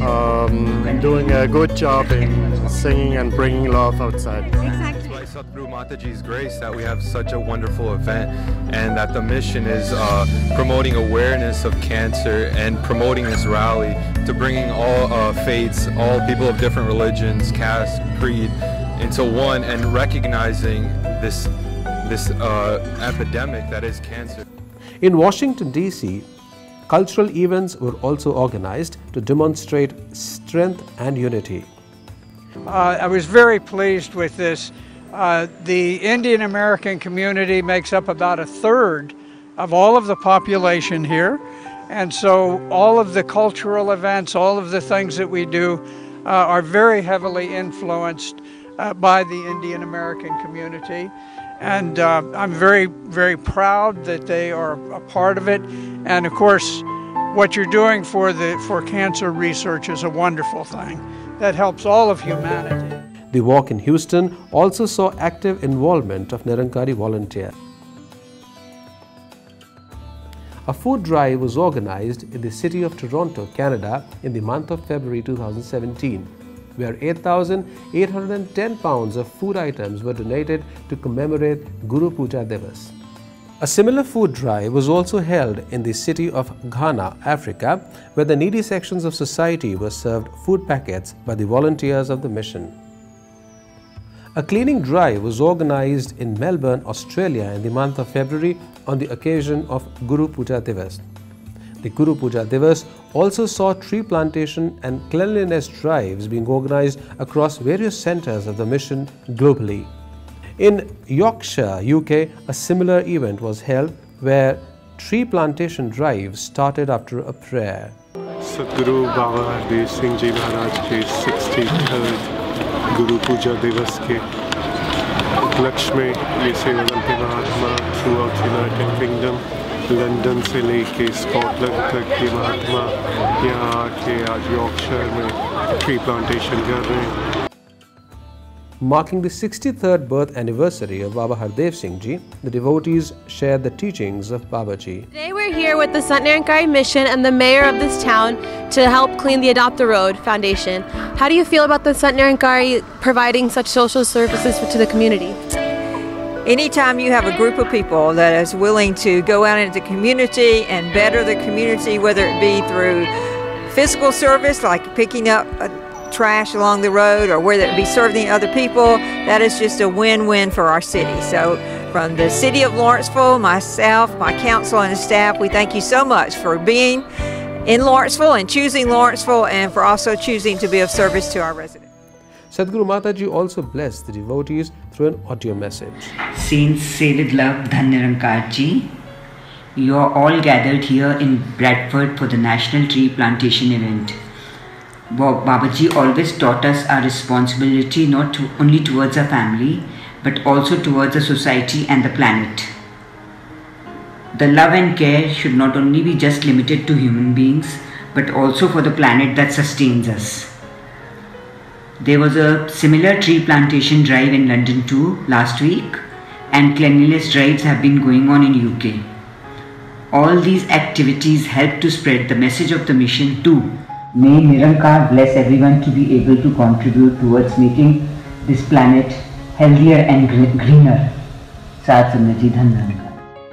um, doing a good job in singing and bringing love outside. Exactly. By Sadhguru Mataji's grace that we have such a wonderful event, and that the mission is uh, promoting awareness of cancer and promoting this rally to bringing all uh, faiths, all people of different religions, caste, creed into one, and recognizing this, this uh, epidemic that is cancer. In Washington, D C, cultural events were also organized to demonstrate strength and unity. Uh, I was very pleased with this. Uh, the Indian American community makes up about a third of all of the population here, and so all of the cultural events, all of the things that we do uh, are very heavily influenced uh, by the Indian American community, and uh, I'm very, very proud that they are a part of it. And of course, what you're doing for the for cancer research is a wonderful thing that helps all of humanity. The walk in Houston also saw active involvement of Nirankari volunteers. A food drive was organized in the city of Toronto, Canada in the month of February two thousand seventeen, where eight thousand eight hundred ten pounds of food items were donated to commemorate Guru Puja Divas. A similar food drive was also held in the city of Ghana, Africa, where the needy sections of society were served food packets by the volunteers of the mission. A cleaning drive was organized in Melbourne, Australia in the month of February on the occasion of Guru Puja Divas. The Guru Puja Divas also saw tree plantation and cleanliness drives being organized across various centers of the mission globally. In Yorkshire, U K, a similar event was held where tree plantation drives started after a prayer. Sadhguru Baba Hardev Singh Ji Maharaj ke sixty-third Guru Puja Divas ke उपलक्ष्य में ये सेवादल के महात्मा throughout United Kingdom, London से लेके Scotland तक ये महात्मा यहाँ आके आज यॉर्कशायर में ट्री प्लांटेशन कर रहे हैं। Marking the sixty-third birth anniversary of Baba Hardev Singh Ji, the devotees shared the teachings of Babaji. Today we're here with the Sant Nirankari Mission and the mayor of this town to help clean the Adopt a Road Foundation. How do you feel about the Sant Nirankari providing such social services to the community? Anytime you have a group of people that is willing to go out into the community and better the community, whether it be through physical service like picking up a trash along the road or whether it be serving other people, that is just a win-win for our city. So from the city of Lawrenceville, myself, my council and staff, we thank you so much for being in Lawrenceville and choosing Lawrenceville and for also choosing to be of service to our residents. Sadhguru Mataji also blessed the devotees through an audio message. Saints say with love, Dhan Nirankar Ji, you are all gathered here in Bradford for the National Tree Plantation event. Babaji always taught us our responsibility not to, only towards our family, but also towards the society and the planet. The love and care should not only be just limited to human beings, but also for the planet that sustains us. There was a similar tree plantation drive in London too last week, and cleanliness drives have been going on in U K. All these activities help to spread the message of the mission too. May Nirankar bless everyone to be able to contribute towards making this planet healthier and greener. Sat Sangat Ji, Dhan Nirankar.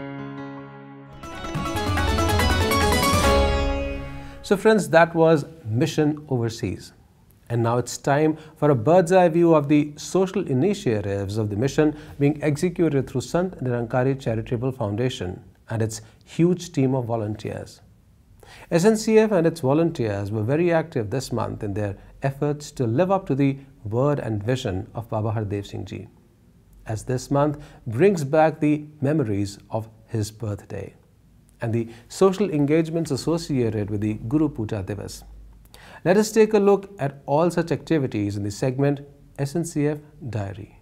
So friends, that was Mission Overseas. And now it's time for a bird's eye view of the social initiatives of the mission being executed through Sant Nirankari Charitable Foundation and its huge team of volunteers. S N C F and its volunteers were very active this month in their efforts to live up to the word and vision of Baba Hardev Singh Ji, as this month brings back the memories of his birthday and the social engagements associated with the Guru Puja Divas. Let us take a look at all such activities in the segment S N C F Diary.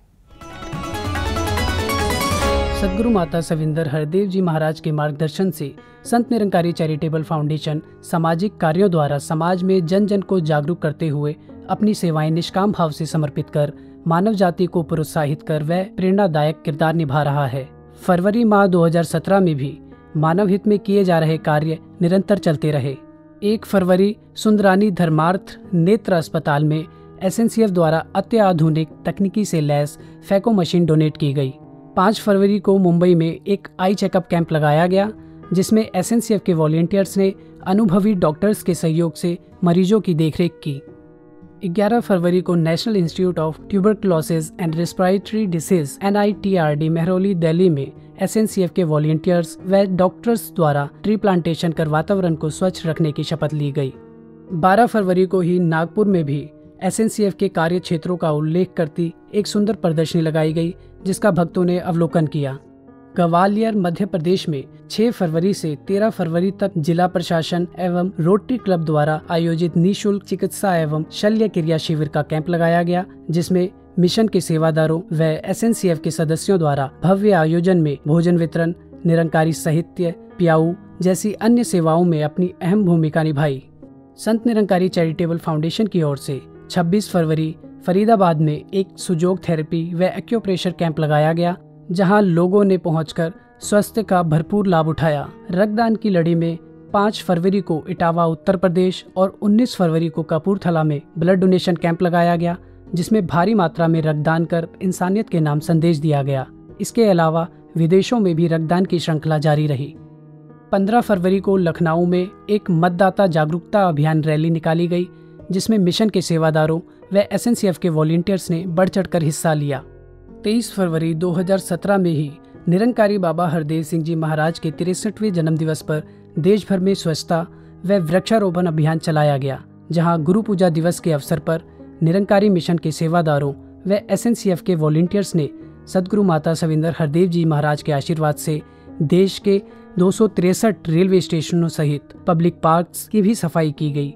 सदगुरु माता सविंदर हरदेव जी महाराज के मार्गदर्शन से Sant Nirankari charitable foundation सामाजिक कार्यों द्वारा समाज में जन जन को जागरूक करते हुए अपनी सेवाएं निष्काम भाव से समर्पित कर मानव जाति को प्रोत्साहित कर वह प्रेरणादायक किरदार निभा रहा है। फरवरी माह दो हज़ार सत्रह में भी मानव हित में किए जा रहे कार्य निरंतर चलते रहे। एक फरवरी सुंदरानी धर्मार्थ नेत्र अस्पताल में एस एन सी एफ द्वारा अत्याधुनिक तकनीकी से लैस फैको मशीन डोनेट की गई। पाँच फरवरी को मुंबई में एक आई चेकअप कैंप लगाया गया, जिसमें एस एन सी एफ के वॉलंटियर्स ने अनुभवी डॉक्टर्स के सहयोग से मरीजों की देखरेख की। ग्यारह फरवरी को national institute of tuberculosis and respiratory disease N I T R D Mehrauli Delhi में एस एन सी एफ के वॉलंटियर्स व डॉक्टर्स द्वारा ट्री प्लांटेशन कर वातावरण को स्वच्छ रखने की शपथ ली गई। बारह फरवरी को ही नागपुर में भी एस एन सी एफ के कार्य क्षेत्रों का उल्लेख करती एक सुंदर प्रदर्शनी लगाई गई, जिसका भक्तों ने अवलोकन किया। ग्वालियर मध्य प्रदेश में छह फरवरी से तेरह फरवरी तक जिला प्रशासन एवं रोटरी क्लब द्वारा आयोजित निःशुल्क चिकित्सा एवं शल्य क्रिया शिविर का कैंप लगाया गया, जिसमें मिशन के सेवादारों व एस एन सी एफ के सदस्यों द्वारा भव्य आयोजन में भोजन वितरण, निरंकारी साहित्य, प्याऊ जैसी अन्य सेवाओं में अपनी अहम भूमिका निभाई। संत निरंकारी चैरिटेबल फाउंडेशन की ओर से छब्बीस फरवरी फरीदाबाद में एक सुजोग थेरेपी व एक्यूप्रेशर कैंप लगाया गया, जहां लोगों ने पहुंचकर स्वास्थ्य का भरपूर लाभ उठाया। रक्तदान की लड़ी में पाँच फरवरी को इटावा उत्तर प्रदेश और उन्नीस फरवरी को कपूरथला में ब्लड डोनेशन कैंप लगाया गया, जिसमें भारी मात्रा में रक्तदान कर इंसानियत के नाम संदेश दिया गया। इसके अलावा विदेशों में भी रक्तदान की श्रृंखला जारी रही। पंद्रह फरवरी को लखनऊ में एक मतदाता जागरूकता अभियान रैली निकाली गई, जिसमें मिशन के सेवादारों व एस एन सी एफ के वॉलंटियर्स ने बढ़ चढ़कर हिस्सा लिया। तेईस फरवरी दो हज़ार सत्रह में ही निरंकारी बाबा हरदेव सिंह जी महाराज के तिरसठवें जन्म दिवस पर देश भर में स्वच्छता व वृक्षारोपण अभियान चलाया गया, जहां गुरु पूजा दिवस के अवसर पर निरंकारी मिशन के सेवादारों व एस एन सी एफ के वॉलंटियर्स ने सदगुरु माता सविंदर हरदेव जी महाराज के आशीर्वाद से देश के दो सौ तिरसठ रेलवे स्टेशनों सहित पब्लिक पार्क्स की भी सफाई की गई।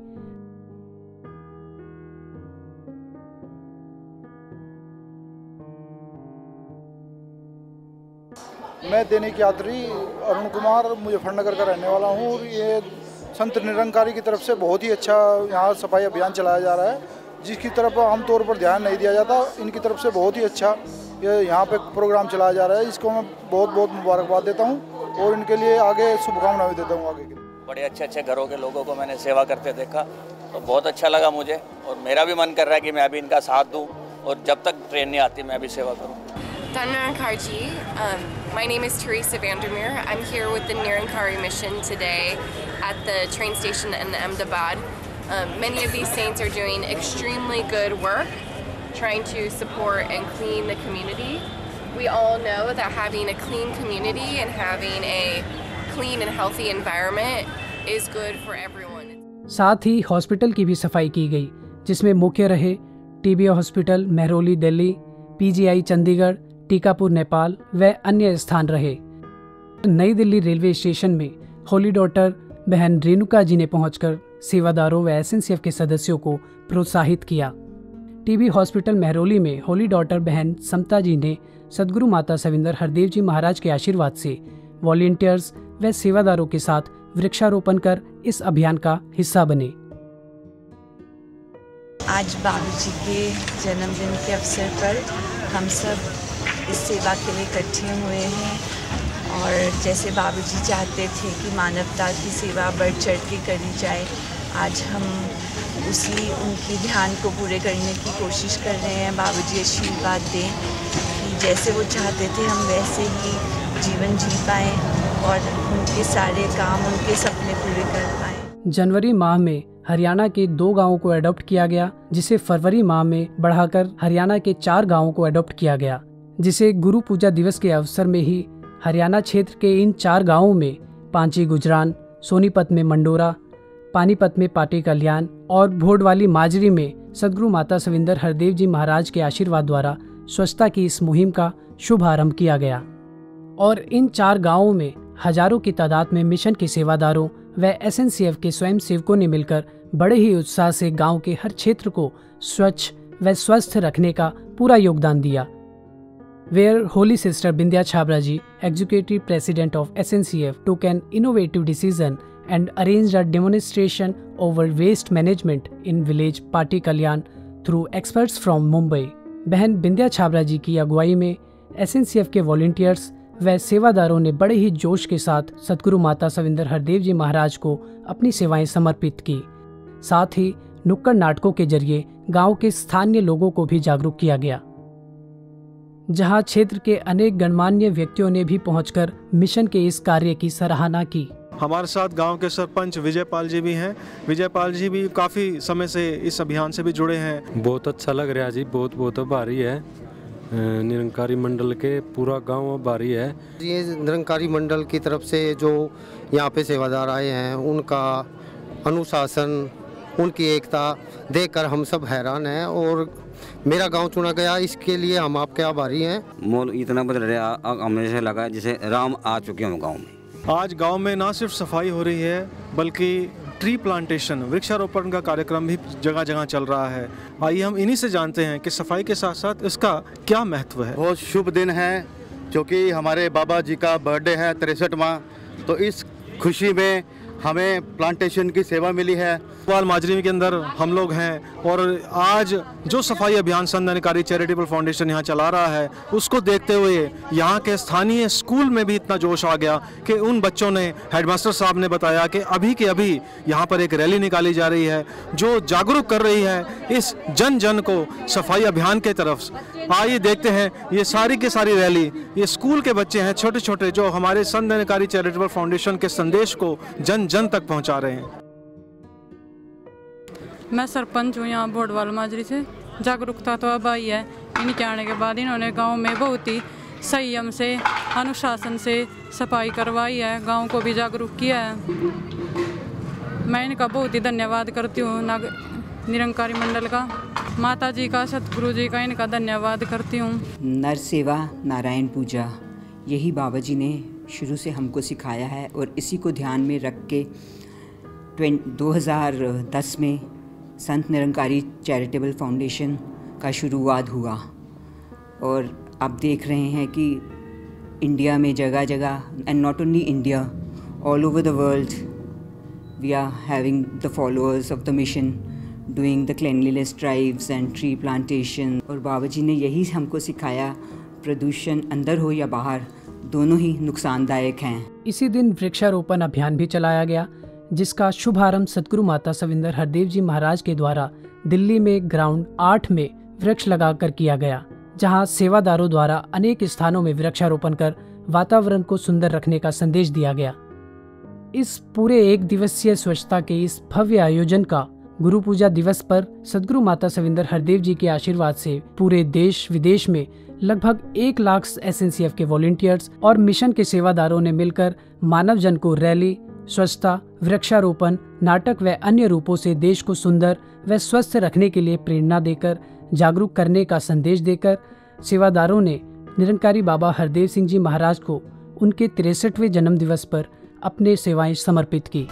मैं दैनिक यात्री अरुण कुमार मुजफ्फरनगर का रहने वाला हूँ और ये संत निरंकारी की तरफ से बहुत ही अच्छा यहाँ सफाई अभियान चलाया जा रहा है, जिसकी तरफ आमतौर पर ध्यान नहीं दिया जाता। इनकी तरफ से बहुत ही अच्छा ये यहाँ पे प्रोग्राम चलाया जा रहा है, इसको मैं बहुत बहुत मुबारकबाद देता हूँ और इनके लिए आगे शुभकामनाएं भी देता हूँ आगे के लिए। बड़े अच्छे अच्छे घरों के लोगों को मैंने सेवा करते देखा तो बहुत अच्छा लगा मुझे, और मेरा भी मन कर रहा है कि मैं अभी इनका साथ दूँ और जब तक ट्रेन नहीं आती मैं भी सेवा करूँ। Nirankar ji, um, my name is Teresa Vandermeer. I'm here with the Nirankari mission today at the train station in Ahmedabad. Um, many of these saints are doing extremely good work, trying to support and clean the community. We all know that having a clean community and having a clean and healthy environment is good for everyone. साथ ही hospital की भी सफाई की गई, जिसमें मुख्य रहे TB hospital Mehrauli Delhi, PGI Chandigarh, Tikapur Nepal व अन्य स्थान रहे। नई दिल्ली रेलवे स्टेशन में होली डॉटर बहन रेणुका जी ने पहुंचकर सेवादारों व एसएनसीएफ के सदस्यों को प्रोत्साहित किया। टीबी हॉस्पिटल महरौली में होली डॉटर बहन समता जी ने सदगुरु माता सविंदर हरदेव जी महाराज के आशीर्वाद से वॉलंटियर्स व सेवादारों के साथ वृक्षारोपण कर इस अभियान का हिस्सा बने। आज बाबूजी के जन्मदिन के अवसर पर हम सब इस सेवा के लिए इकट्ठे हुए हैं और जैसे बाबूजी चाहते थे कि मानवता की सेवा बढ़ चढ़ के करी जाए, आज हम उसी उनकी ध्यान को पूरे करने की कोशिश कर रहे हैं। बाबूजी आशीर्वाद दें कि जैसे वो चाहते थे हम वैसे ही जीवन जी पाएँ और उनके सारे काम, उनके सपने पूरे कर पाएँ। जनवरी माह में हरियाणा के दो गांवों को अडॉप्ट किया गया, जिसे फरवरी माह में बढ़ाकर हरियाणा के चार गांवों को अडॉप्ट किया गया, जिसे गुरु पूजा दिवस के अवसर में ही हरियाणा क्षेत्र के इन चार गांवों में पांची गुजरान, सोनीपत में मंडोरा, पानीपत में पाटी कल्याण और भोडवाली माजरी में सदगुरु माता सविंदर हरदेव जी महाराज के आशीर्वाद द्वारा स्वच्छता की इस मुहिम का शुभारंभ किया गया। और इन चार गांवों में हजारों की तादाद में मिशन के सेवादारों व एसएनसीएफ के स्वयं सेवकों ने मिलकर बड़े ही उत्साह से गांव के हर क्षेत्र को स्वच्छ व स्वस्थ रखने का पूरा योगदान दिया। Where Holy Sister Bindya Chhabra ji, Executive President of S N C F, took an innovative decision and arranged a demonstration over waste management in village Pati Kalyan through experts from Mumbai. बहन बिंद्या छाबरा जी की अगुवाई में S N C F के volunteers व सेवादारों ने बड़े ही जोश के साथ सदगुरु माता सविंदर हरदेव जी महाराज को अपनी सेवाएं समर्पित की। साथ ही नुक्कड़ नाटकों के जरिए गांव के स्थानीय लोगों को भी जागरूक किया गया, जहां क्षेत्र के अनेक गणमान्य व्यक्तियों ने भी पहुंचकर मिशन के इस कार्य की सराहना की। हमारे साथ गांव के सरपंच विजयपाल जी भी हैं। विजयपाल जी भी काफ़ी समय से इस अभियान से भी जुड़े हैं। बहुत अच्छा लग रहा है जी, बहुत बहुत भारी है। निरंकारी मंडल के पूरा गांव भारी है। ये निरंकारी मंडल की तरफ से जो यहाँ पे सेवादार आए हैं, उनका अनुशासन, उनकी एकता देखकर हम सब हैरान हैं और मेरा गांव चुना गया, इसके लिए हम आपके आभारी हैं। मोल इतना बदल रहा, हमें से लगा जैसे राम आ चुके हैं गांव में। आज गांव में ना सिर्फ सफाई हो रही है बल्कि ट्री प्लांटेशन, वृक्षारोपण का कार्यक्रम भी जगह जगह चल रहा है। आइए हम इन्हीं से जानते हैं कि सफाई के साथ साथ इसका क्या महत्व है। बहुत शुभ दिन है क्योंकि हमारे बाबा जी का बर्थडे है तिरसठवां, तो इस खुशी में हमें प्लांटेशन की सेवा मिली है। वाल माजरी के अंदर हम लोग हैं और आज जो सफाई अभियान संत निरंकारी चैरिटेबल फाउंडेशन यहाँ चला रहा है, उसको देखते हुए यहाँ के स्थानीय स्कूल में भी इतना जोश आ गया कि उन बच्चों ने, हेडमास्टर साहब ने बताया कि अभी के अभी यहाँ पर एक रैली निकाली जा रही है जो जागरूक कर रही है इस जन जन को सफाई अभियान के तरफ। आइए देखते हैं ये सारी की सारी रैली, ये स्कूल के बच्चे हैं छोटे छोटे, जो हमारे संत निरंकारी चैरिटेबल फाउंडेशन के संदेश को जन जन तक पहुँचा रहे हैं। मैं सरपंच हूँ यहाँ भोडवाल माजरी से। जागरूकता तो अब आई है, इनके आने के बाद इन्होंने गांव में बहुत ही संयम से, अनुशासन से सफाई करवाई है, गांव को भी जागरूक किया है। मैं इनका बहुत ही धन्यवाद करती हूँ, निरंकारी मंडल का, माता जी का, सतगुरु जी का, इनका धन्यवाद करती हूँ। नर सेवा नारायण पूजा, यही बाबा जी ने शुरू से हमको सिखाया है और इसी को ध्यान में रख के दो हज़ार दस में संत निरंकारी चैरिटेबल फाउंडेशन का शुरुआत हुआ और अब देख रहे हैं कि इंडिया में जगह जगह, and not only India, all over the world, we are having the followers of the mission doing the cleanliness drives and tree plantation. और बाबा जी ने यही हमको सिखाया, प्रदूषण अंदर हो या बाहर, दोनों ही नुकसानदायक हैं। इसी दिन वृक्षारोपण अभियान भी चलाया गया, जिसका शुभारंभ सदगुरु माता सविंदर हरदेव जी महाराज के द्वारा दिल्ली में ग्राउंड आठ में वृक्ष लगाकर किया गया, जहां सेवादारों द्वारा अनेक स्थानों में वृक्षारोपण कर वातावरण को सुंदर रखने का संदेश दिया गया। इस पूरे एक दिवसीय स्वच्छता के इस भव्य आयोजन का गुरु पूजा दिवस पर सदगुरु माता सविंदर हरदेव जी के आशीर्वाद से पूरे देश विदेश में लगभग एक lakh S N C F के वॉलंटियर्स और मिशन के सेवादारों ने मिलकर मानव जन को रैली, स्वच्छता, वृक्षारोपण, नाटक व अन्य रूपों से देश को सुंदर व स्वस्थ रखने के लिए प्रेरणा देकर, जागरूक करने का संदेश देकर सेवादारों ने निरंकारी बाबा हरदेव सिंह जी महाराज को उनके तिरसठवें जन्म दिवस पर अपने सेवाएं समर्पित की।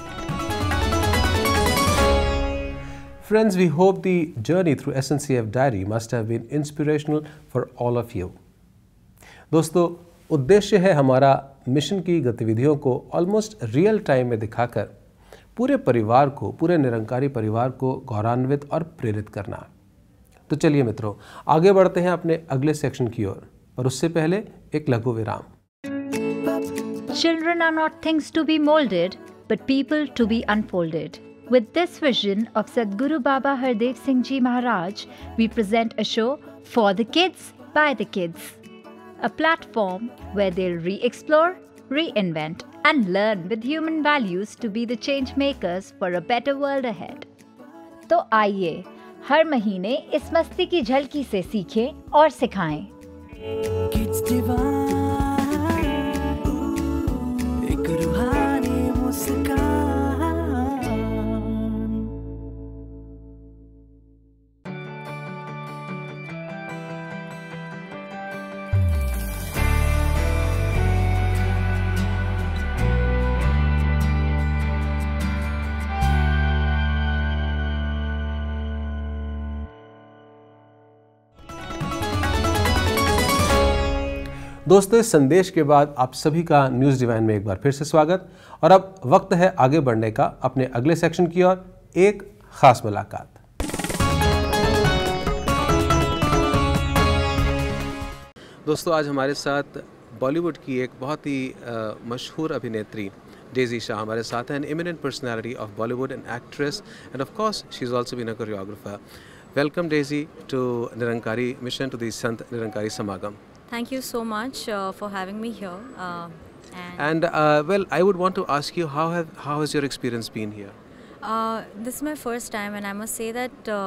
Friends, we hope the journey through S N C F Diary must have been inspirational for all of you. दोस्तों, उद्देश्य है हमारा मिशन की गतिविधियों को ऑलमोस्ट रियल टाइम में दिखाकर पूरे परिवार को, पूरे निरंकारी परिवार को गौरवान्वित और प्रेरित करना। तो चलिए मित्रों, आगे बढ़ते हैं अपने अगले सेक्शन की ओर, पर उससे पहले एक लघु विराम। Children are not things to be molded, but people to be unfolded. With this vision of Sadguru Baba Hardev Singh Ji Maharaj, we present a show for the kids, by the kids. A platform where they'll re-explore, reinvent and learn with human values to be the change makers for a better world ahead. तो आइए हर महीने इस मस्ती की झलकी से सीखें और सिखाएं। Kids Divine, एक रूहानी मुस्कान। दोस्तों, इस संदेश के बाद आप सभी का न्यूज़ डिवाइन में एक बार फिर से स्वागत। और अब वक्त है आगे बढ़ने का अपने अगले सेक्शन की ओर, एक खास मुलाकात। दोस्तों, आज हमारे साथ बॉलीवुड की एक बहुत ही मशहूर अभिनेत्री डेजी शाह हमारे साथ हैं, an eminent personality of Bollywood, an actress and of course she is also been a choreographer. Welcome Daisy to Nirankari mission, to the Sant Nirankari समागम। Thank you so much uh, for having me here. Uh, and and uh, well, I would want to ask you, how have how has your experience been here? Uh, this is my first time, and I must say that uh,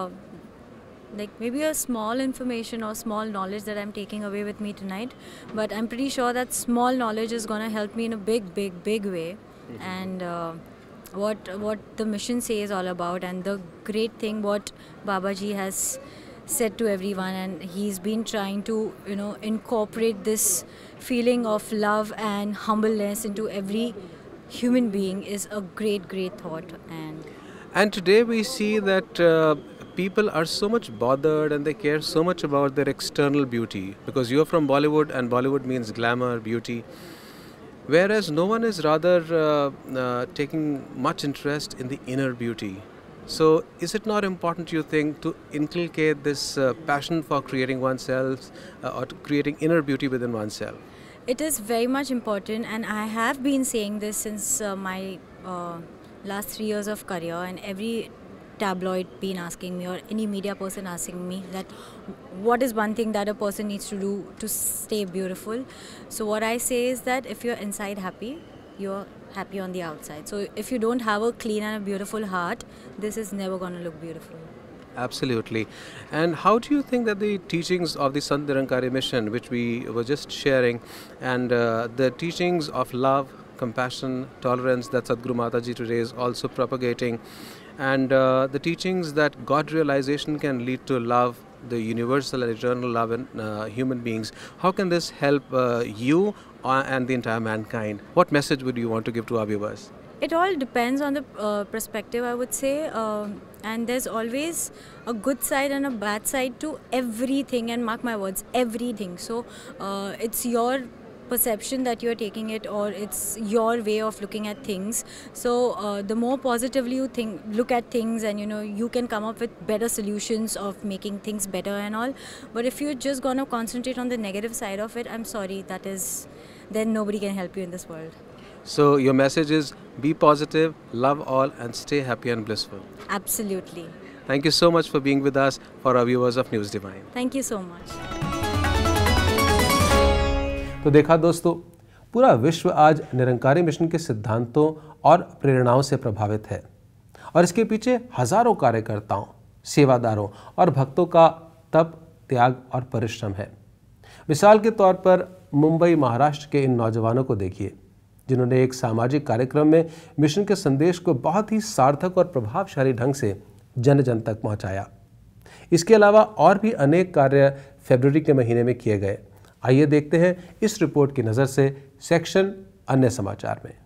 like maybe a small information or small knowledge that I'm taking away with me tonight, but I'm pretty sure that small knowledge is going to help me in a big, big, big way. Mm-hmm. And uh, what what the mission says all about, and the great thing what Babaji has said to everyone, and he's been trying to, you know, incorporate this feeling of love and humbleness into every human being is a great, great thought. And and today we see that uh, people are so much bothered and they care so much about their external beauty, because you're from Bollywood and Bollywood means glamour, beauty, whereas no one is rather uh, uh, taking much interest in the inner beauty. So is it not important, you think, to inculcate this uh, passion for creating oneself uh, or to creating inner beauty within oneself? It is very much important, and I have been saying this since uh, my uh, last three years of career, and every tabloid been asking me, or any media person asking me, that what is one thing that a person needs to do to stay beautiful. So what I say is that if you're inside happy, you're happy on the outside. So if you don't have a clean and a beautiful heart, this is never going to look beautiful. Absolutely. And how do you think that the teachings of the Sant Nirankari mission, which we were just sharing, and uh, the teachings of love, compassion, tolerance that Sadguru Mataji today is also propagating, and uh, the teachings that God realization can lead to love, the universal and eternal love in uh, human beings, how can this help uh, you and the entire mankind? What message would you want to give to our viewers? It all depends on the uh, perspective, I would say, uh, and there's always a good side and a bad side to everything, and mark my words, everything. So uh, it's your perception that you're taking it, or it's your way of looking at things. So uh, the more positively you think, look at things, and you know, you can come up with better solutions of making things better and all. But if you're just gonna concentrate on the negative side of it, I'm sorry, that is, then nobody can help you in this world. So your message is be positive, love all, and stay happy and blissful. Absolutely. Thank you so much for being with us, for our viewers of News Divine. Thank you so much. तो देखा दोस्तों, पूरा विश्व आज Nirankari mission के सिद्धांतों और प्रेरणाओं से प्रभावित है और इसके पीछे हजारों कार्यकर्ताओं, सेवादारों और भक्तों का तप, त्याग और परिश्रम है। मिसाल के तौर पर मुंबई, महाराष्ट्र के इन नौजवानों को देखिए, जिन्होंने एक सामाजिक कार्यक्रम में मिशन के संदेश को बहुत ही सार्थक और प्रभावशाली ढंग से जन जन तक पहुंचाया। इसके अलावा और भी अनेक कार्य फरवरी के महीने में किए गए। आइए देखते हैं इस रिपोर्ट की नज़र से सेक्शन अन्य समाचार में।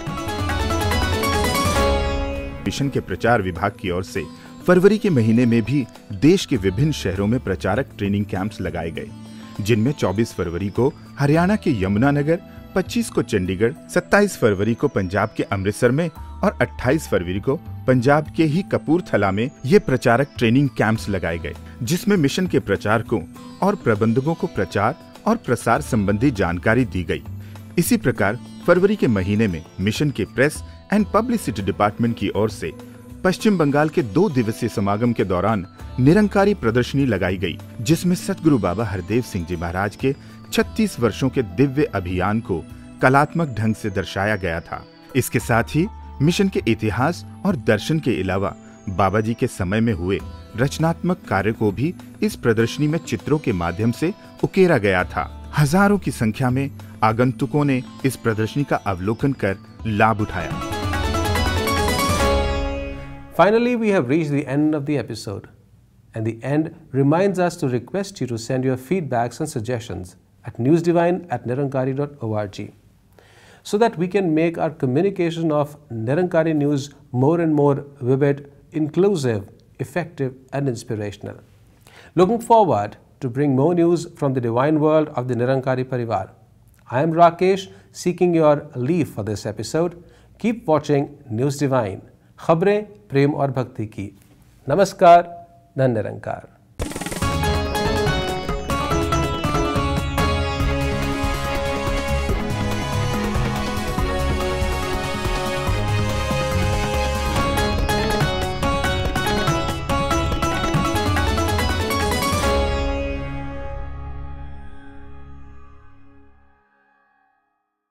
मिशन के प्रचार विभाग की ओर से फरवरी के महीने में भी देश के विभिन्न शहरों में प्रचारक ट्रेनिंग कैंप्स लगाए गए, जिनमें चौबीस फरवरी को हरियाणा के यमुनानगर, पच्चीस को चंडीगढ़, सत्ताईस फरवरी को पंजाब के अमृतसर में और अट्ठाईस फरवरी को पंजाब के ही कपूरथला में ये प्रचारक ट्रेनिंग कैंप्स लगाए गए, जिसमें मिशन के प्रचारकों और प्रबंधकों को प्रचार और प्रसार संबंधी जानकारी दी गई। इसी प्रकार फरवरी के महीने में मिशन के प्रेस एंड पब्लिसिटी डिपार्टमेंट की ओर से पश्चिम बंगाल के दो दिवसीय समागम के दौरान निरंकारी प्रदर्शनी लगाई गई, जिसमें सतगुरु बाबा हरदेव सिंह जी महाराज के छत्तीस वर्षों के दिव्य अभियान को कलात्मक ढंग से दर्शाया गया था। इसके साथ ही मिशन के इतिहास और दर्शन के अलावा बाबा जी के समय में हुए रचनात्मक कार्य को भी इस प्रदर्शनी में चित्रों के माध्यम से उकेरा गया था। हजारों की संख्या में आगंतुकों ने इस प्रदर्शनी का अवलोकन कर लाभ उठाया। Finally, we have reached the end of the episode, and the end reminds us to request you to send your feedbacks and suggestions at newsdivine at nirankari dot org, so that we can make our communication of Nirankari news more and more vivid, inclusive, effective, and inspirational. Looking forward to bring more news from the divine world of the Nirankari Parivar. I am Rakesh, seeking your leave for this episode. Keep watching News Divine. खबरें प्रेम और भक्ति की। नमस्कार, धन निरंकार।